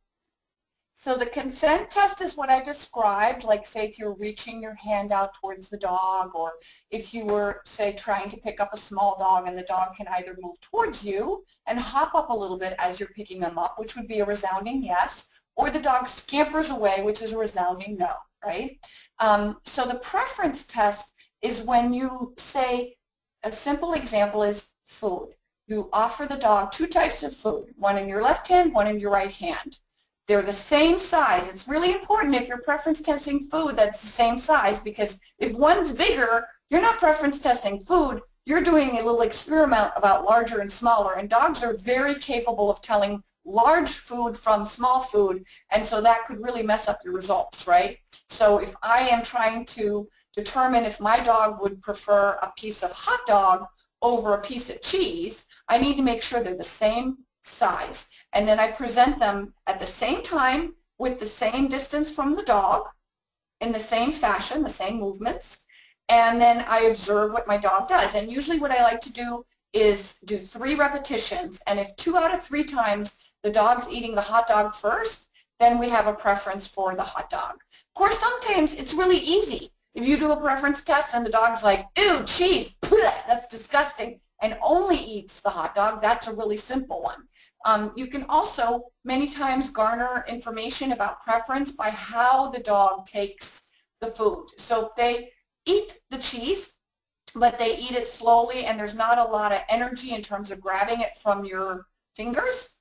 So the consent test is what I described, like say if you're reaching your hand out towards the dog, or if you were, say, trying to pick up a small dog and the dog can either move towards you and hop up a little bit as you're picking them up, which would be a resounding yes, or the dog scampers away, which is a resounding no, right? So the preference test is when you say, a simple example is food. You offer the dog two types of food, one in your left hand, one in your right hand. They're the same size. It's really important if you're preference testing food that's the same size, because if one's bigger, you're not preference testing food, you're doing a little experiment about larger and smaller, and dogs are very capable of telling large food from small food, and so that could really mess up your results, right? So if I am trying to determine if my dog would prefer a piece of hot dog over a piece of cheese, I need to make sure they're the same size. And then I present them at the same time with the same distance from the dog, in the same fashion, the same movements, and then I observe what my dog does. And usually what I like to do is do 3 repetitions, and if 2 out of 3 times the dog's eating the hot dog first, then we have a preference for the hot dog. Of course, sometimes it's really easy. If you do a preference test and the dog's like, ew, cheese, that's disgusting, and only eats the hot dog, that's a really simple one. You can also many times garner information about preference by how the dog takes the food. So if they eat the cheese, but they eat it slowly and there's not a lot of energy in terms of grabbing it from your fingers,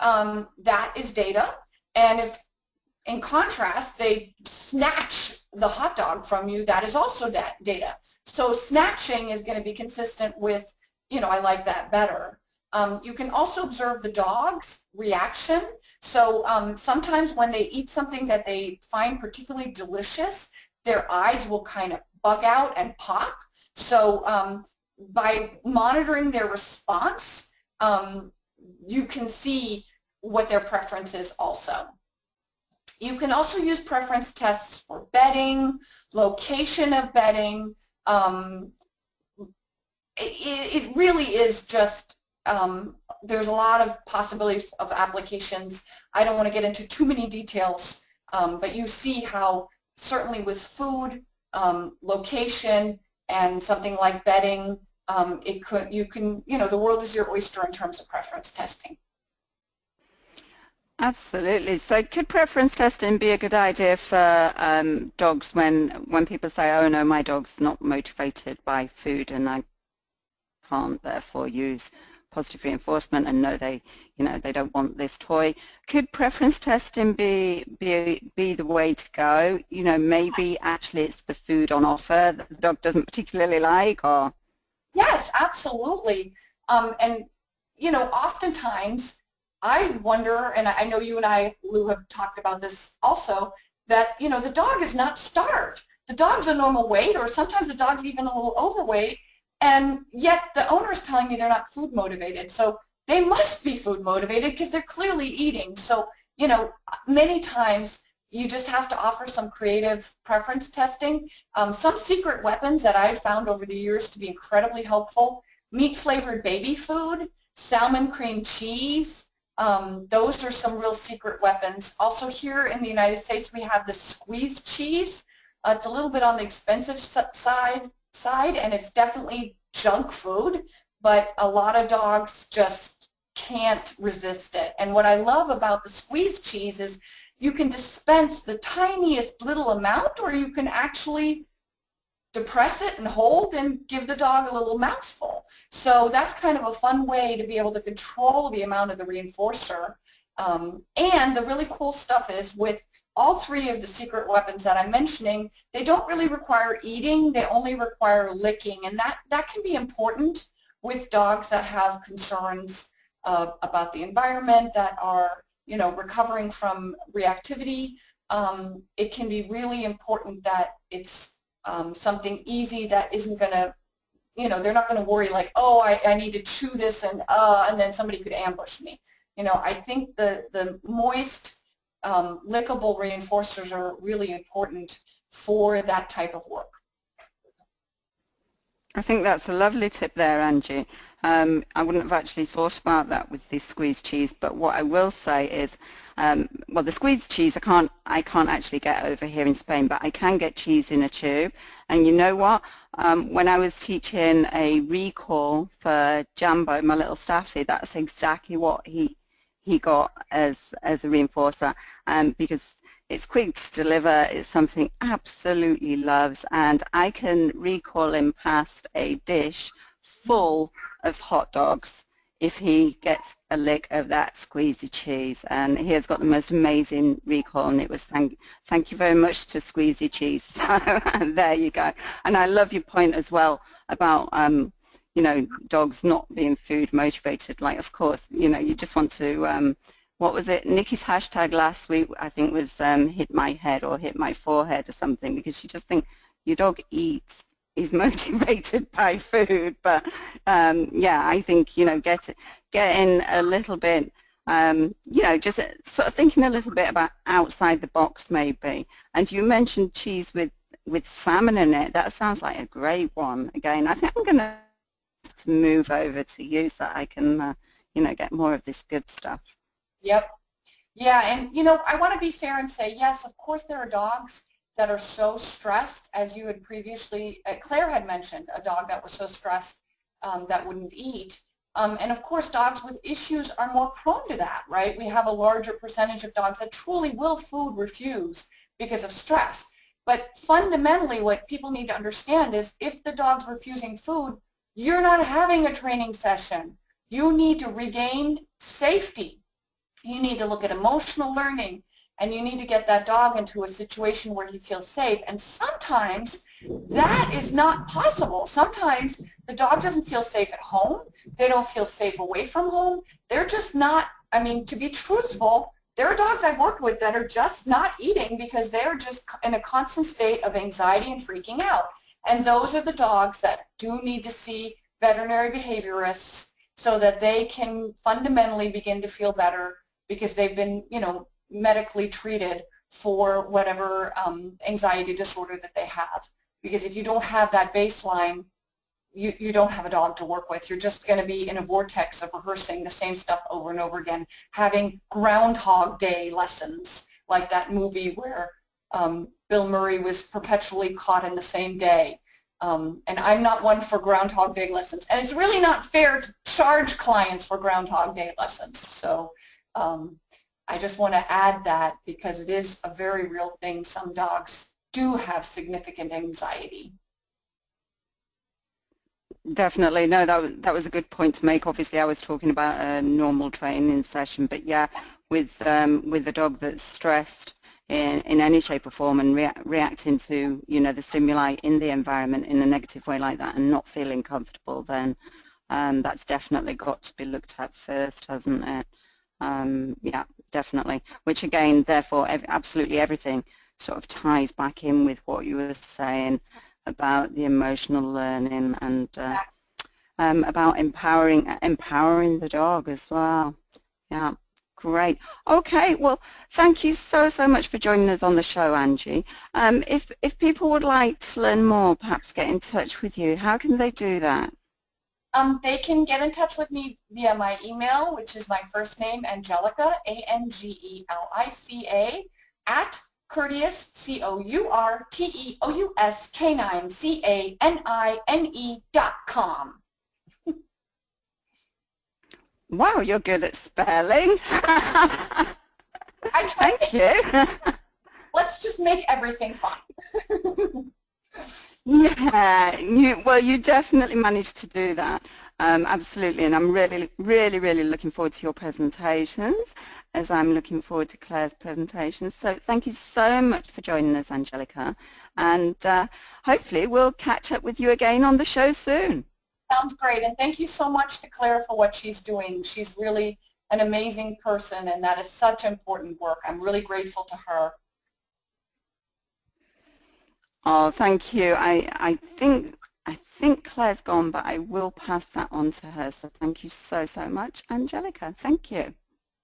that is data. And if, in contrast, they snatch the hot dog from you, that is also data. So snatching is going to be consistent with, I like that better. You can also observe the dog's reaction. So sometimes when they eat something that they find particularly delicious, their eyes will kind of bug out and pop. So by monitoring their response, you can see what their preference is also. You can also use preference tests for bedding, location of bedding. It really is just, there's a lot of possibilities of applications. I don't want to get into too many details, but you see how certainly with food, location, and something like bedding, the world is your oyster in terms of preference testing. Absolutely. So could preference testing be a good idea for dogs when people say, oh no, my dog's not motivated by food and I can't therefore use positive reinforcement, and no, they don't want this toy. Could preference testing be the way to go? Maybe actually it's the food on offer that the dog doesn't particularly like, or? Yes, absolutely. And oftentimes I wonder, and I know you and I, Lou, have talked about this also, that the dog is not starved. The dog's a normal weight, or sometimes the dog's even a little overweight, and yet the owner is telling me they're not food motivated. So they must be food motivated because they're clearly eating. So, many times you just have to offer some creative preference testing. Some secret weapons that I've found over the years to be incredibly helpful: meat-flavored baby food, salmon cream cheese. Those are some real secret weapons. Also here in the United States we have the squeezed cheese. It's a little bit on the expensive side, and it's definitely junk food, but a lot of dogs just can't resist it. And what I love about the squeezed cheese is you can dispense the tiniest little amount, or you can actually depress it and hold and give the dog a little mouthful. So that's kind of a fun way to be able to control the amount of the reinforcer. And the really cool stuff is, with all 3 of the secret weapons that I'm mentioning, they don't really require eating, they only require licking, and that can be important with dogs that have concerns about the environment, that are recovering from reactivity. It can be really important that it's something easy that isn't going to you know, they're not going to worry like, oh, I need to chew this and then somebody could ambush me. You know, I think the moist, lickable reinforcers are really important for that type of work. I think that's a lovely tip there, Angie. I wouldn't have actually thought about that with the squeezed cheese, but what I will say is, well, the squeezed cheese I can't actually get over here in Spain, but I can get cheese in a tube. And you know what? When I was teaching a recall for Jambo, my little staffy, that's exactly what he got as a reinforcer, because it's quick to deliver, it's something absolutely loves, and I can recall him past a dish full of hot dogs if he gets a lick of that squeezy cheese. And he has got the most amazing recall, and it was thank you very much to squeezy cheese. So there you go. And I love your point as well about you know, dogs not being food motivated. Like, of course, you know, you just want to what was it? Nikki's hashtag last week, I think, was hit my head or hit my forehead or something, because you just think your dog eats, is motivated by food. But yeah, I think, you know, getting a little bit, you know, just sort of thinking a little bit about outside the box maybe. And you mentioned cheese with salmon in it. That sounds like a great one. Again, I think I'm going to have to move over to you so I can, you know, get more of this good stuff. Yep. Yeah, and you know, I want to be fair and say, yes, of course there are dogs that are so stressed, as you had previously, Claire had mentioned, a dog that was so stressed that wouldn't eat. And of course, dogs with issues are more prone to that, right? We have a larger percentage of dogs that truly will food refuse because of stress. But fundamentally, what people need to understand is if the dog's refusing food, you're not having a training session. You need to regain safety. You need to look at emotional learning, and you need to get that dog into a situation where he feels safe. And sometimes that is not possible. Sometimes the dog doesn't feel safe at home. They don't feel safe away from home. They're just not, I mean, to be truthful, there are dogs I've worked with that are just not eating because they're just in a constant state of anxiety and freaking out. And those are the dogs that do need to see veterinary behaviorists so that they can fundamentally begin to feel better, because they've been, you know, medically treated for whatever anxiety disorder that they have. Because if you don't have that baseline, you don't have a dog to work with. You're just going to be in a vortex of rehearsing the same stuff over and over again, having Groundhog Day lessons, like that movie where Bill Murray was perpetually caught in the same day. And I'm not one for Groundhog Day lessons. And it's really not fair to charge clients for Groundhog Day lessons. So I just want to add that because it is a very real thing. Some dogs do have significant anxiety. Definitely. No, that was a good point to make. Obviously, I was talking about a normal training session, but yeah, with a dog that's stressed in any shape or form and reacting to, you know, the stimuli in the environment in a negative way like that and not feeling comfortable, then that's definitely got to be looked at first, hasn't it? Yeah, definitely. Which again, therefore, absolutely everything sort of ties back in with what you were saying about the emotional learning and about empowering the dog as well. Yeah, great. Okay, well, thank you so much for joining us on the show, Angie. If people would like to learn more, perhaps get in touch with you, how can they do that? They can get in touch with me via my email, which is my first name, Angelica, Angelica, at Courteous, COURTEOUS Canine, Wow, you're good at spelling. Thank you. Let's just make everything fun. Yeah, you definitely managed to do that. Absolutely, and I'm really looking forward to your presentations, as I'm looking forward to Claire's presentations. So thank you so much for joining us, Angelica, and hopefully we'll catch up with you again on the show soon. Sounds great, and thank you so much to Claire for what she's doing. She's really an amazing person, and that is such important work. I'm really grateful to her. Oh, thank you. I think I think Claire's gone, but I will pass that on to her. So thank you so, so much, Angelica. Thank you.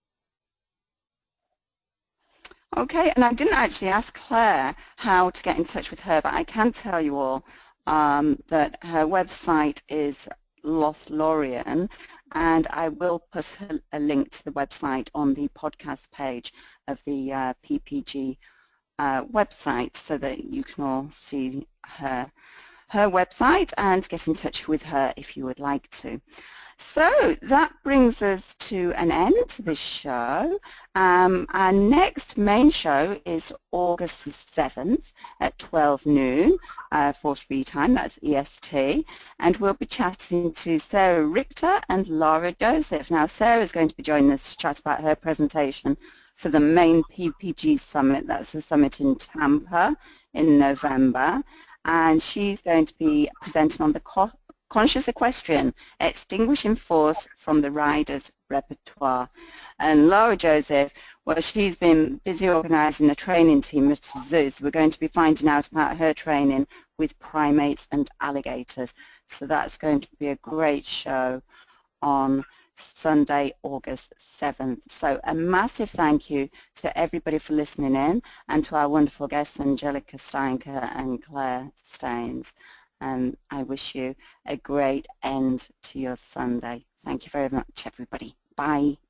Okay, and I didn't actually ask Claire how to get in touch with her, but I can tell you all that her website is Lothlorien, and I will put a link to the website on the podcast page of the PPG website so that you can all see her website and get in touch with her if you would like to. So that brings us to an end to this show. Our next main show is August the 7th at 12 noon, Force Free Time, that's EST, and we'll be chatting to Sarah Richter and Laura Joseph. Now Sarah is going to be joining us to chat about her presentation for the main PPG Summit, that's the summit in Tampa in November, and she's going to be presenting on the Conscious Equestrian, Extinguishing Force from the Rider's Repertoire. And Laura Joseph, well, she's been busy organising a training team at the zoo, so we're going to be finding out about her training with primates and alligators. So that's going to be a great show on Sunday, August 7th. So a massive thank you to everybody for listening in, and to our wonderful guests, Angelica Steinker and Claire Staines. And I wish you a great end to your Sunday. Thank you very much, everybody. Bye.